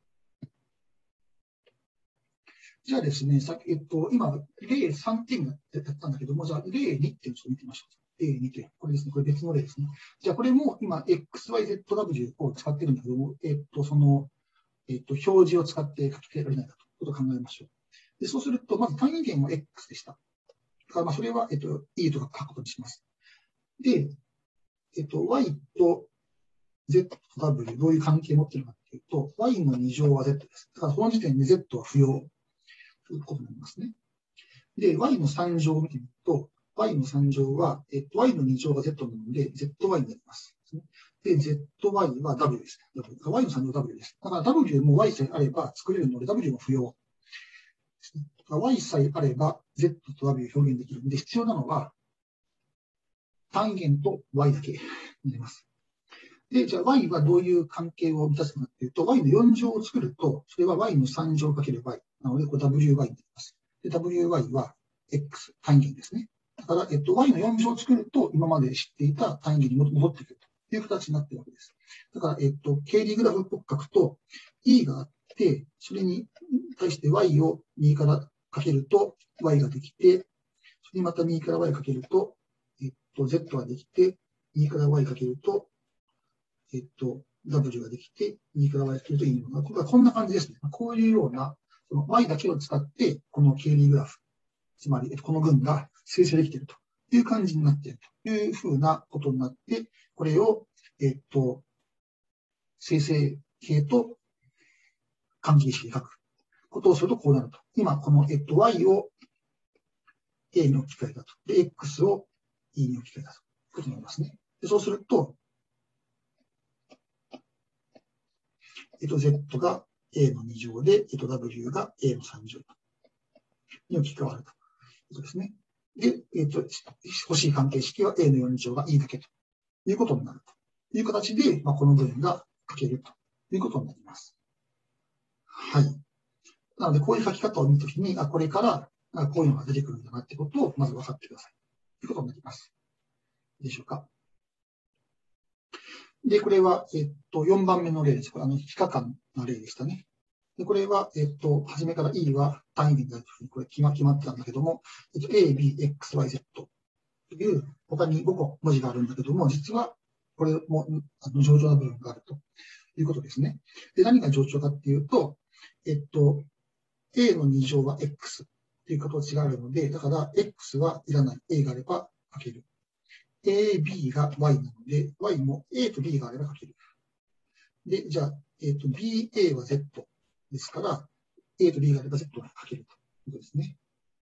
じゃあですね、今、例3っていうのをやったんだけども、じゃあ例2っていうのをちょっと見てみましょう。例2という。これですね。これ別の例ですね。じゃあこれも今、XYZW を使ってるんだけども、表示を使って書き換えられないかということを考えましょう。で、そうすると、まず単位元は X でした。だからそれは、E とか書くことにします。で、Y と Z と W、どういう関係を持っているかというと、Y の2乗は Z です。だからその時点で Z は不要ということになりますね。で、Y の3乗を見てみると、Y の3乗は、Y の2乗が Z なので、ZY になります。で、ZY は W ですね。Y の3乗は W です。だから W も Y さえあれば作れるので、W も不要ですね。Y さえあれば Z と W を表現できるので、必要なのは単元と Y だけになります。で、じゃあ Y はどういう関係を満たすかというと、Y の4乗を作ると、それは Y の3乗かける Y。なので、これ WY になります。で、WY は X 単元ですね。だから、Y の4乗を作ると、今まで知っていた単元に戻ってくるという形になっているわけです。だから、経理グラフっぽく書くと、E があって、それに対して Y を右からかけると Y ができて、それにまた右から Y かけると、Z ができて、右から Y かけると、W ができて、右から Y かけるといいのが、こんな感じですね。こういうような、その Y だけを使って、この経理グラフ、つまり、この群が生成できているという感じになっているというふうなことになって、これを、生成形と関係式で書くことをするとこうなると。今、この、Y を A に置き換えたと。で、X を E に置き換えたということになりますね。でそうすると、Z が A の2乗で、W が A の3乗に置き換わるということですね。で、欲しい関係式は A の4乗が E だけということになるという形で、この文が書けるということになります。はい。なので、こういう書き方を見るときに、これからこういうのが出てくるんだなってことをまず分かってください。ということになります。いいでしょうか。で、これは、4番目の例です。これ、非可感の例でしたね。で、これは、初めから E は単位元であるというふうに、これ決まってたんだけども、A、B、X、Y、Z という、他に5個文字があるんだけども、実は、これも、冗長な部分があるということですね。で、何が冗長かっていうと、A の2乗は X という形があるので、だから、X はいらない。A があれば書ける。A、B が Y なので、Y も A と B があれば書ける。で、じゃあ、BA は Z ですから、A と B があれば Z が書けるということですね。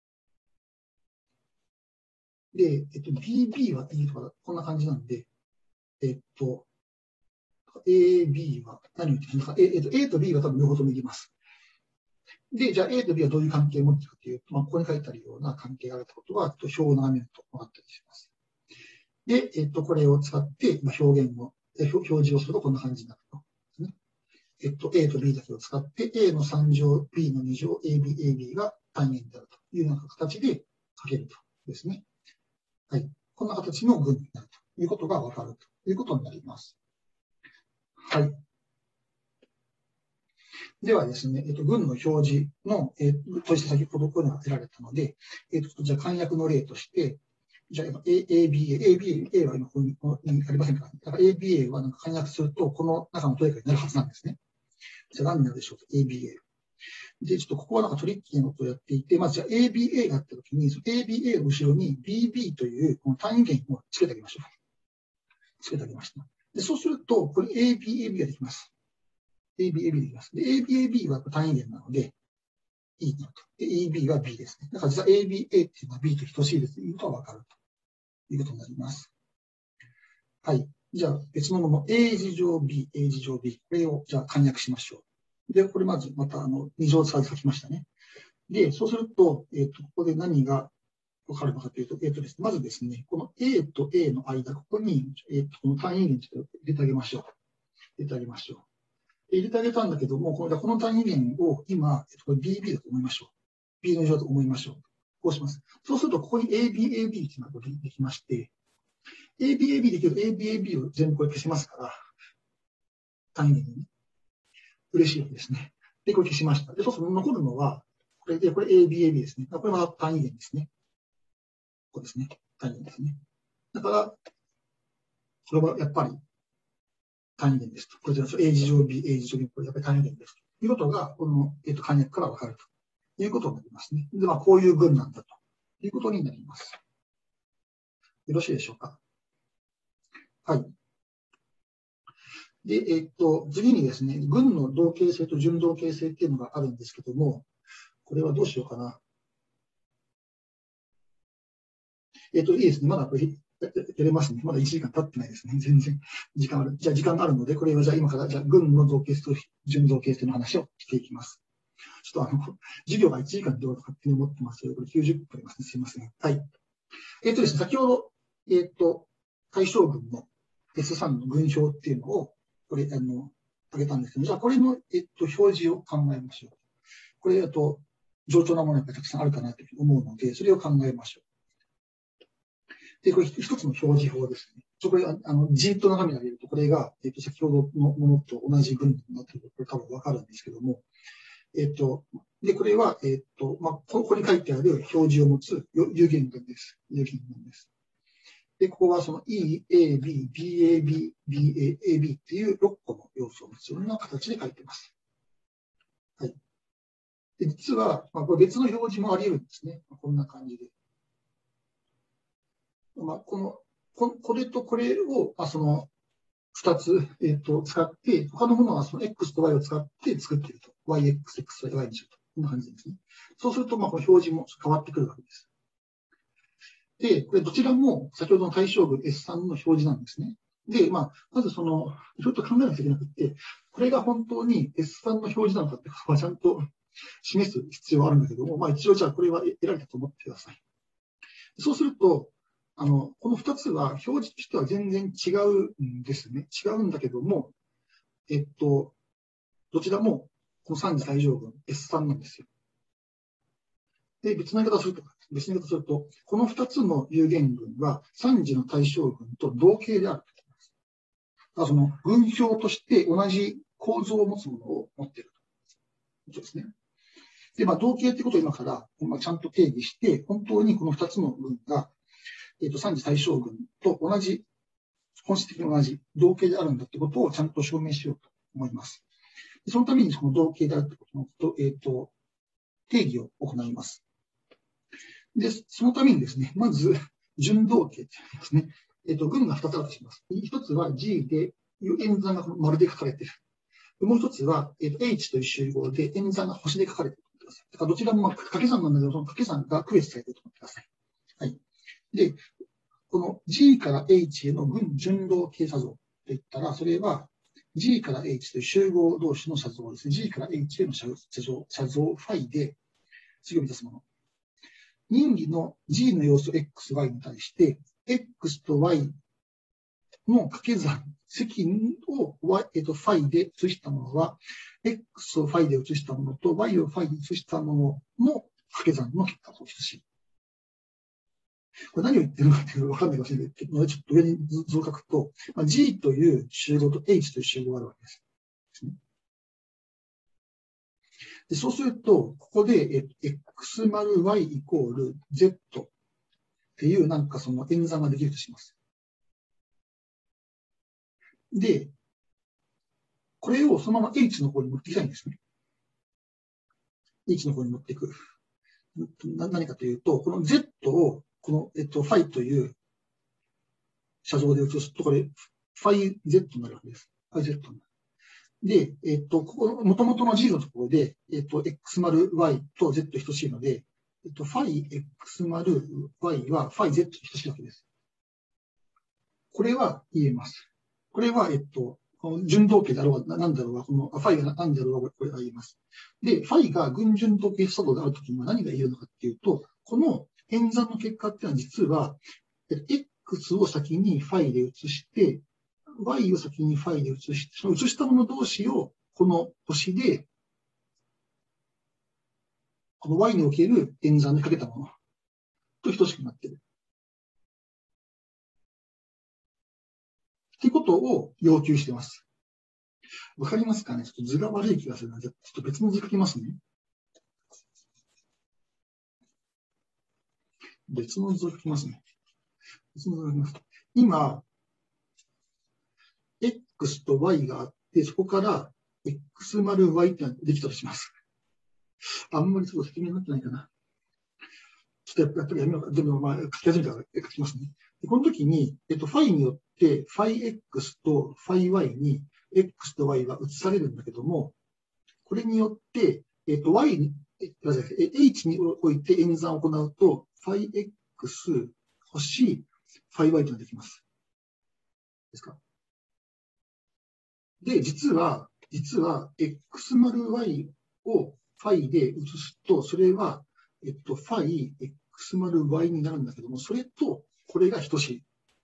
で、BB は E とか、こんな感じなんで、AB は何を言ってるんですか？A と B は多分両方ともいります。で、じゃあ A と B はどういう関係を持っているかというと、ここに書いてあるような関係があるということは、表を眺めると分かったりします。で、これを使って表現を、表示をするとこんな感じになると。A と B だけを使って、A の3乗、B の2乗、AB が単元であるというような形で書けるとですね。はい。こんな形の群になるということがわかるということになります。はい。ではですね、群の表示の、として先ほどこういうのが得られたので、じゃあ簡約の例として、じゃあ、ABA は今ここにありませんから、だから ABA は簡約すると、この中のどれかになるはずなんですね。じゃあ何になるでしょうか、ABA。で、ちょっとここはトリッキーなことをやっていて、まずじゃあ ABA があったときに、その ABA の後ろに BB というこの単位元をつけてあげましょう。つけてあげました。で、そうすると、これ ABAB ができます。ABAB できます。で、ABAB は単位元なので、E になると。で、AB は B ですね。だから実は ABA っていうのは B と等しいですということがわかるということになります。 はい。じゃあ、別のもの、A 事乗 B、A 事乗 B。これを、じゃあ、簡約しましょう。で、これまず、また、2乗使い書きましたね。で、そうすると、ここで何がわかるのかというと、ですね、まずですね、この A と A の間、ここに、この単位元ちょっと入れてあげましょう。入れてあげましょう。入れてあげたんだけども、この単位元を今、これ BB だと思いましょう。B の乗だと思いましょう。こうします。そうすると、ここに ABAB っていうのができまして、ABAB できると ABAB を全部これ消せますから、単位元にね。嬉しいわけですね。で、これ消しました。で、そうすると残るのは、これで、これ ABAB ですね。これは単位元ですね。ここですね。単位元ですね。だから、これはやっぱり単位元ですと。こちら、A 事乗 B、A 事乗 B、これやっぱり単位元ですということが、この、簡約からわかるということになりますね。で、まあ、こういう群なんだということになります。よろしいでしょうか。はい。で、次にですね、群の同型性と順同型性っていうのがあるんですけども、これはどうしようかな。いいですね。まだこれ、やれますね。まだ1時間経ってないですね。全然時間ある。じゃあ時間があるので、これはじゃあ今から、じゃあ群の同型性と順同型性の話をしていきます。ちょっと授業が1時間どうと勝手に思ってますけど、これ90分ありますね。すいません。はい。ですね、先ほど、対象群の S3 の群表っていうのを、これ、挙げたんですけど、じゃあこれの、表示を考えましょう。これ、冗長なものがたくさんあるかなと思うので、それを考えましょう。で、これ一つの表示法ですね。これ、じっと眺めてあげると、これが、先ほどのものと同じ群になっていると、これ多分わかるんですけども、で、これは、まあ、ここに書いてある表示を持つ有限群です。有限群です。で、ここはその E、A、B、BAB、BA、AB っていう6個の要素を持つような形で書いています。はい。で、実は、まあ、これ別の表示もあり得るんですね。こんな感じで。まあ、これとこれを、まあ、その2つ、使って、他のものはその X と Y を使って作っていると。YX、XY にしようと。こんな感じですね。そうすると、まあ、この表示も変わってくるわけです。で、これどちらも先ほどの対象群 S3 の表示なんですね。で、まあ、まずその、いろいろと考えなきゃいけなくて、これが本当に S3 の表示なのかってことはちゃんと示す必要はあるんだけども、まあ一応じゃあこれは得られたと思ってください。そうすると、この2つは表示としては全然違うんですね。違うんだけども、どちらもこの3次最上群 S3 なんですよ。で、別の言い方すると、この2つの有限群は3次の対象群と同型である。だからその群表として同じ構造を持つものを持っているということですね。で、まあ、同型ってことを今から、ちゃんと定義して、本当にこの2つの群が、3次対象群と同じ、本質的に同じ同型であるんだってことをちゃんと証明しようと思います。そのためにその同型であるってことの、定義を行います。で、そのためにですね、まず、順同型ってですね、群が2つあるとします。1つは G で、いう演算が丸で書かれている。もう1つは、H という集合で演算が星で書かれていると思ってください。だからどちらも掛け算なんだけど、その掛け算が区別されていると思ってください。はい。で、この G から H への群順動形作像といったら、それは G から H という集合同士の写像ですね。G から H への写像ファイで次を満たすもの。任意の G の要素 X、Y に対して、X と Y の掛け算、積を、ファイで移したものは、X をファイで移したものと Y をファイで移したものの掛け算の結果と等しい。これ何を言ってるのかっていうのが分かんないかもしれないけど、ちょっと上に図を書くと、G という集合と H という集合があるわけです。でそうすると、ここで、X 丸 Y イコール Z っていうなんかその演算ができるとします。で、これをそのまま H の方に持っていきたいんですね。H の方に持っていく。何かというと、この Z を、この、ファイという写像で移すと、これ、ファイ Z になるわけです。ファイ Z になる。で、ここ、元々の G のところで、X 丸 Y と Z 等しいので、ファイ X 丸 Y はファイ Z 等しいわけです。 これは言えます。これは、順動形だろうが、なんだろうが、このファイが何だろうが、これは言えます。で、ファイが群順動形作動であるときには何が言えるのかっていうと、この演算の結果っていうのは実は、X を先にファイで移して、Y を先にファイで移して、その移したもの同士をこの星で、この Y における演算にかけたものと等しくなっている。っていうことを要求しています。わかりますかね？ちょっと図が悪い気がするので、ちょっと別の図書きますね。別の図を書きますね。別の図を書きます。今、X と Y があって、そこから X 丸 Y ってのができたとします。あんまりちょっと説明になってないかな。ちょっとやっぱりやめようか。でも、まあ、書き始めたから書きますね。でこの時に、ファイによって、ファイ X とファイ Y に X と Y は移されるんだけども、これによって、Y に、H において演算を行うと、ファイ X 星ファイ Y というのができます。ですか？で、実は、X 丸 Y をファイで移すと、それは、ファイ X 丸 Y になるんだけども、それとこれが等しい。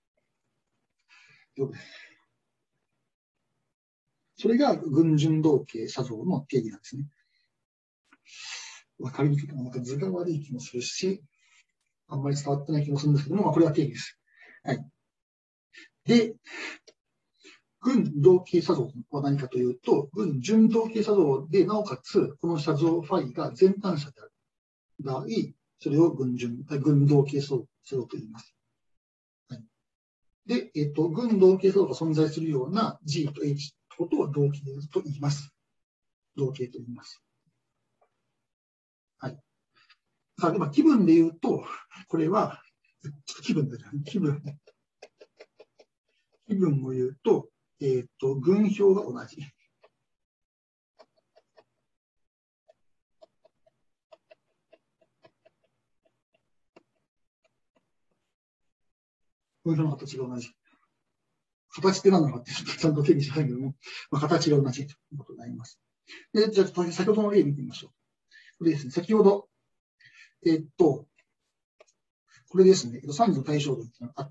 それが群順動形作像の定義なんですね。わかりにくいかな。なんか図が悪い気もするし、あんまり伝わってない気もするんですけども、まあ、これは定義です。はい。で、群動形作像は何かというと、群順動形作像で、なおかつ、この作像ファイが全単者である場合、それを群動形作像と言います。はい、で、群動形作像が存在するような G と H とことを動形と言います。動形と言います。はい。さあ、気分で言うと、これは、気分を言うと、群標が同じ。群標の形が同じ。形って何なのかってちゃんと定義しないけども、まあ、形が同じということになります。で、じゃあ、先ほどの例見てみましょう。これですね、先ほど、これですね、3次の対象群があって、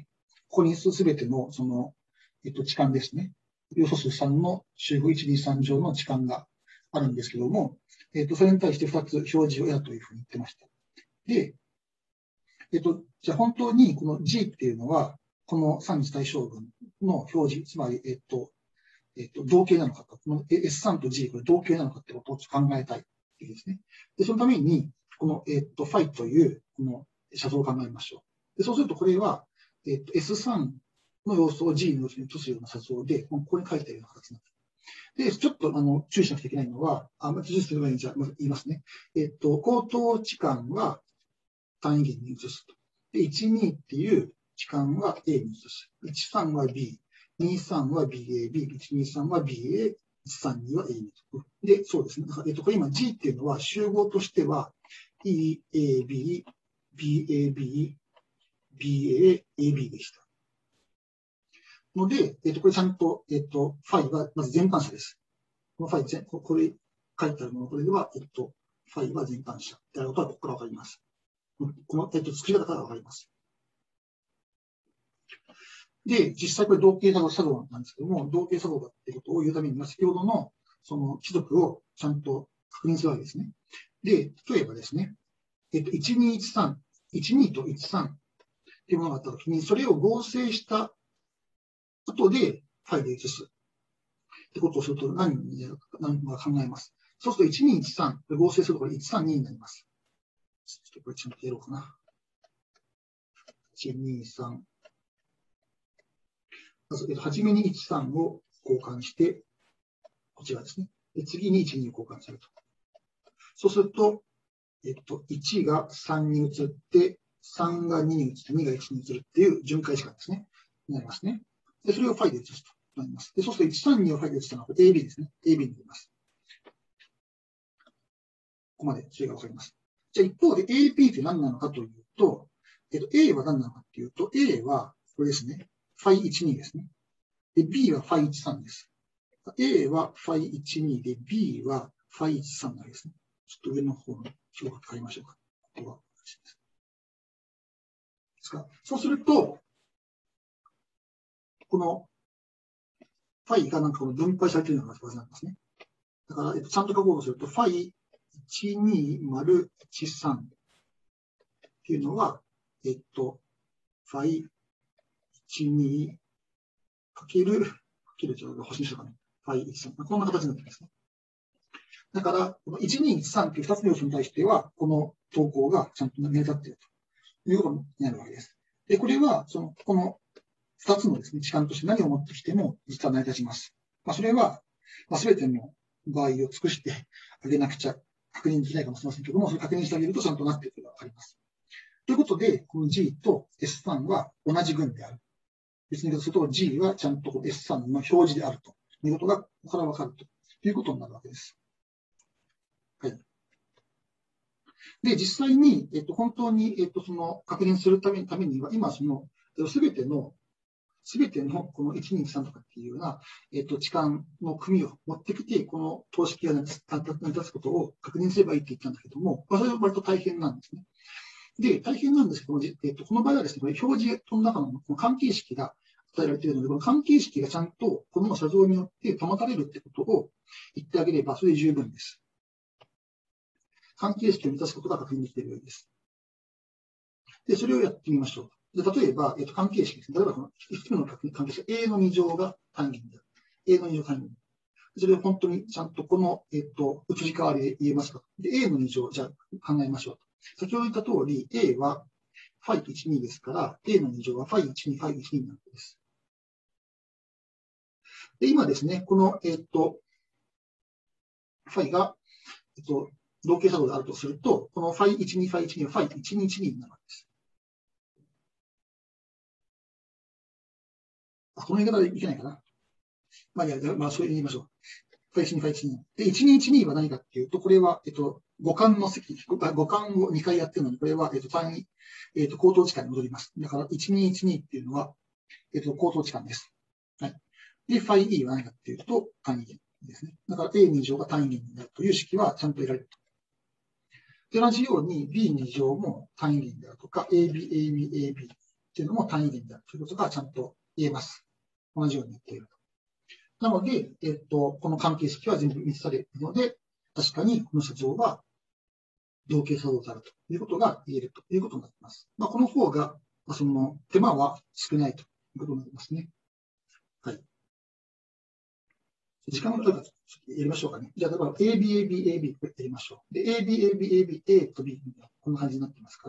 ここにすべての、その、置換ですね。要素数3の集合1、2、3乗の置換があるんですけども、それに対して2つ表示をやというふうに言ってました。で、じゃあ本当にこの G っていうのは、この3次対象群の表示、つまり、同形なのかと、この S3 と G、これ同形なのかってことを考えたいですね。で、そのために、この、ファイという、この写像を考えましょう。でそうすると、これは、S3 の要素を G の要素に移すような写像で、ここに書いてあるような形になっている。で、ちょっと注意しなくちゃいけないのは、注意する前にじゃあ、まず言いますね。口頭置換は単位元に移すと。で、1、2っていう置換は A に移す。1、3は B。23は BAB、123は BA、132は AB と。で、そうですね。これ今 G っていうのは集合としては EAB、BAB、BA、AB でした。ので、これちゃんと、ファイはまず全単者です。このファイ、これ書いてあるもの、これでは、ファイは全単者であることはここからわかります。この、作り方からわかります。で、実際これ同型作動なんですけども、同型作動だっていうことを言うためには、先ほどのその貴族をちゃんと確認するわけですね。で、例えばですね、1213、12と13っていうものがあったときに、それを合成した後でファイルで移すってことをすると何になるか考えます。そうすると1213合成するとこれ132になります。ちょっとこれちゃんとやろうかな。123。まず、初めに13を交換して、こちらですね。で次に12を交換すると。そうすると、1が3に移って、3が2に移って、2が1に移るっていう巡回時間ですね。になりますね。で、それをファイで移すとなります。で、そうすると132をファイで移したのは AB ですね。AB になります。ここまでそれがわかります。じゃあ一方で AP って何なのかというと、A は何なのかというと、A はこれですね。 ファイ12ですね。で、B はファイ13です。A はファイ12で、B はファイ13なんですね。ちょっと上の方の表を変えましょうか。ここはですか。そうすると、このファイがなんかこの分配されているような形になりますね。だから、ちゃんと書こうとすると、ファイ12×13っていうのは、ファイ12かけるちょっと星にしようかね。ファイ13。こんな形になってますね。だから、この1213という2つの要素に対しては、この投稿がちゃんと成り立っているということになるわけです。で、これは、この2つのですね、置換として何を持ってきても、実は成り立ちます。それは、全ての場合を尽くしてあげなくちゃ確認できないかもしれませんけども、それ確認してあげるとちゃんとなっていることがわかります。ということで、この G と S3 は同じ群である。別に言うとすると G はちゃんと S3 の表示であるということが、ここからわかるということになるわけです。はい。で、実際に、本当に、その確認するためには、今、すべてのこの123とかっていうような、置換の組を持ってきて、この等式が成り立つことを確認すればいいって言ったんだけども、それは割と大変なんですね。で、大変なんですけども、この場合はですね、これ表示の中のこの関係式が与えられているので、この関係式がちゃんとこの写像によって保たれるってことを言ってあげれば、それで十分です。関係式を満たすことが確認できているようです。で、それをやってみましょう。で、例えば、関係式ですね。例えば、この一つの関係式、A の2乗が単元である。A の2乗単元。それを本当にちゃんとこの、移り変わりで言えますか。で、A の2乗、じゃあ考えましょう。先ほど言った通り、A はファイ12ですから、A の2乗はファイ12、ファイ12になるんです。で、今ですね、この、ファイが、同型作動であるとすると、このファイ12、ファイ12はファイ112になるわけです。この言い方でいけないかな。いや、そう言いましょう。ファイ12、ファイ12。で、1212は何かっていうと、これは、互換の積、互換を2回やってるので、これは、単位、口頭置換に戻ります。だから、1212っていうのは、口頭置換です。はい。で、ファイ E は何かっていうと、単位元ですね。だから、A2 乗が単位元になるという式はちゃんと得られると。で、同じように B2 乗も単位元であるとか、AB、AB、AB っていうのも単位元であるということがちゃんと言えます。同じように言っていると。なので、この関係式は全部満たされるので、確かにこの写像は同型作動であるということが言えるということになります。この方が、その手間は少ないということになりますね。はい。時間が取ればやりましょうかね。じゃあ、例えば ABABAB やりましょう。で、ABABAB、A と B、こんな感じになってますから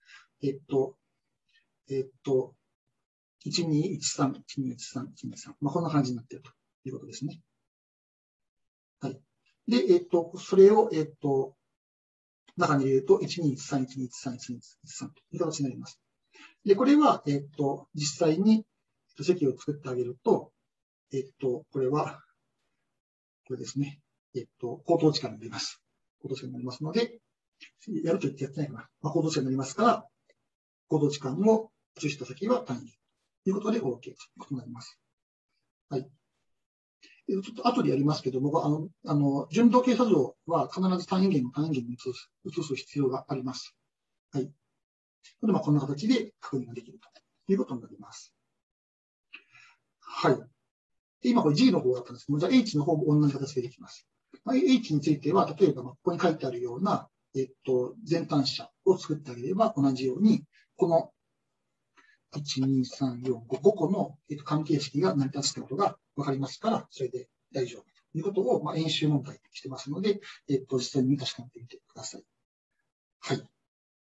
、1213、1213、123。こんな感じになっているということですね。はい。で、それを、中に入れると、1213、1213、1213という形になります。で、これは、実際に積を作ってあげると、これは、これですね。口頭置換になります。口頭置換になりますので、やると言ってやってないかな。口頭置換になりますから、口頭置換を移した先は単位ということで OK ということになります。はい。ちょっと後でやりますけども、順動計作上は必ず単位元を単位元に移す必要があります。はい。これでこんな形で確認ができるということになります。はい。で今これ G の方だったんですけど、じゃあ H の方も同じ形でできます。H については、例えばここに書いてあるような、前端子を作ってあげれば同じように、この1、2、3、4、5個の関係式が成り立つということがわかりますから、それで大丈夫ということを、演習問題にしてますので、実際に確かめてみてください。はい。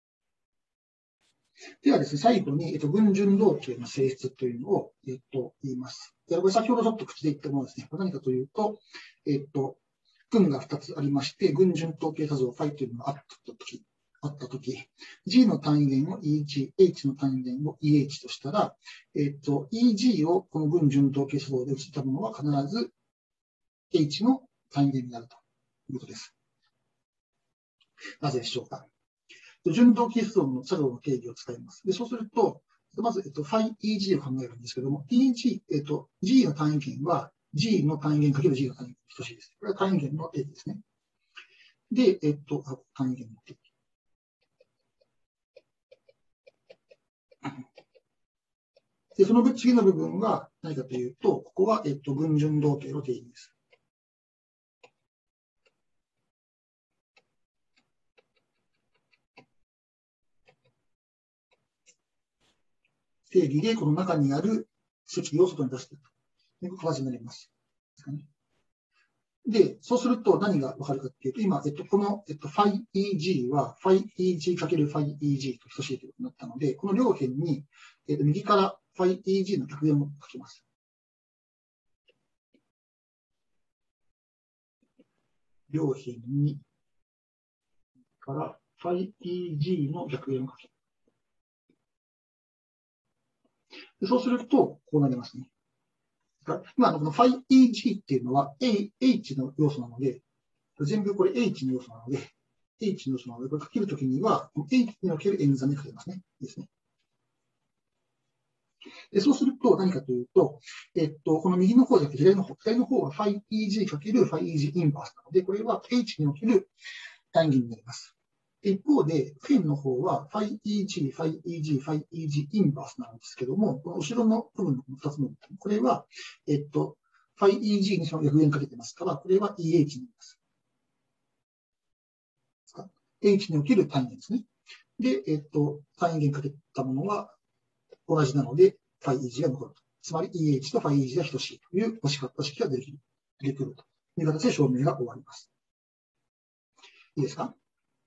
ではですね、最後に、群順動径の性質というのを、言います。これ先ほどちょっと口で言ったものですね。これ何かというと、群が2つありまして、群順統計作像ファイというのがあったとき、G の単位元を EG、H の単位元を EH としたら、EG をこの群順統計作像で移ったものは必ず H の単位元になるということです。なぜでしょうか。順動係数の作用の定義を使います。で、そうすると、 まず、phi-EG を考えるんですけども、EG、G の単位圏は G の単位圏かける G の単位圏等しいです。これは単位圏の定義ですね。で、単位圏の定義。で、その次の部分は何かというと、ここは、群順動径の定義です。定義で、この中にある積を外に出しているという形になります。で、そうすると何がわかるかっていうと、今、この、phi-EG は phi-EG かける phi-EG と等しいということになったので、この両辺に、右から phi-EG の逆円を書きます。両辺に、から phi-EG の逆円を書きます。そうすると、こうなりますね。今、この phi-EG っていうのは H の要素なので、全部これ H の要素なので、H の要素なので、これ書けるときには、H における演算で書けますね。ですね。でそうすると何かというと、この右の方じゃなくて左の方は phi-EG かける phi-EG インバースなので、これは H における単元になります。一方で、フェンの方は phi-EG、phi-EG、phi-EG インバースなんですけども、この後ろの部分の2つの、これは、phi-EG にその逆円かけてますから、これは EH になります。H における単元ですね。で、単元かけたものは同じなので、phi-EG が残ると。つまり EH と phi-EG が等しいという押し方式が出てくるという形で証明が終わります。いいですか？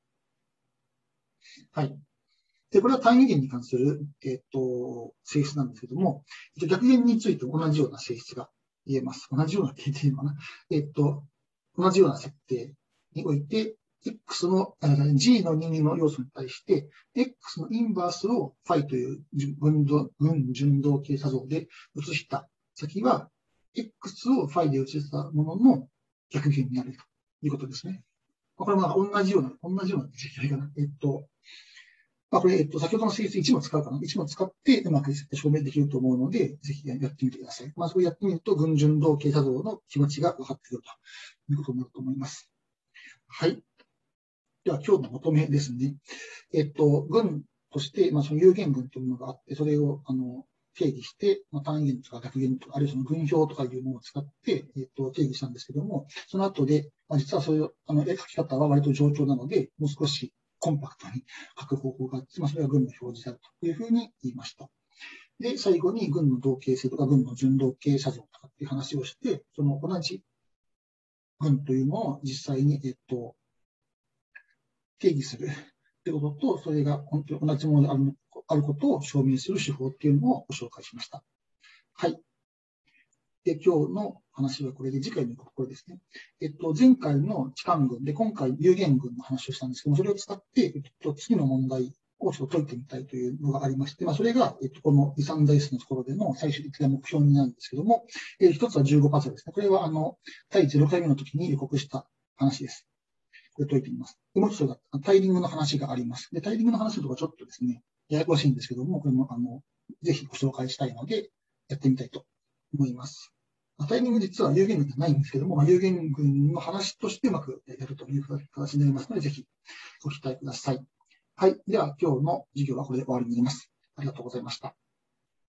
はい。で、これは単位元に関する、性質なんですけども、逆元についても同じような性質が言えます。同じようなって言っていいのかな。同じような設定において、X の、G の2の要素に対して、X のインバースを phi という群順動径差像で移した先は、X を phi で移したものの逆元になるということですね。これは同じような実態かな。これ、先ほどの性質1も使うかな。1も使ってうまく証明できると思うので、ぜひやってみてください。そうやってみると、群順動径差像の気持ちが分かってくるということになると思います。はい。では、今日のまとめですね。群として、その有限群というものがあって、それを、定義して、単元とか逆元とか、あるいはその群表とかいうものを使って、定義したんですけども、その後で、実はそういう、書き方は割と冗長なので、もう少しコンパクトに書く方法があって、それが群の表示であるというふうに言いました。で、最後に群の動径性とか群の順動径差像とかっていう話をして、その同じ群というのを実際に、定義するということと、それが本当に同じものであることを証明する手法っていうのをご紹介しました。はい。で、今日の話はこれで、次回のこれですね。前回の置換群で、今回有限群の話をしたんですけども、それを使って、次の問題をちょっと解いてみたいというのがありまして、それが、この2、3代数のところでの最終的な目標になるんですけども、一つは15パズルですね。これは、第0回目の時に予告した話です。これ解いてみます。もう一つタイリングの話があります。で、タイリングの話とかちょっとですね、ややこしいんですけども、これも、ぜひご紹介したいので、やってみたいと思います。タイミング実は有限群じゃないんですけども、有限群の話としてうまくやるという形になりますので、ぜひご期待ください。はい。では、今日の授業はこれで終わりになります。ありがとうございました。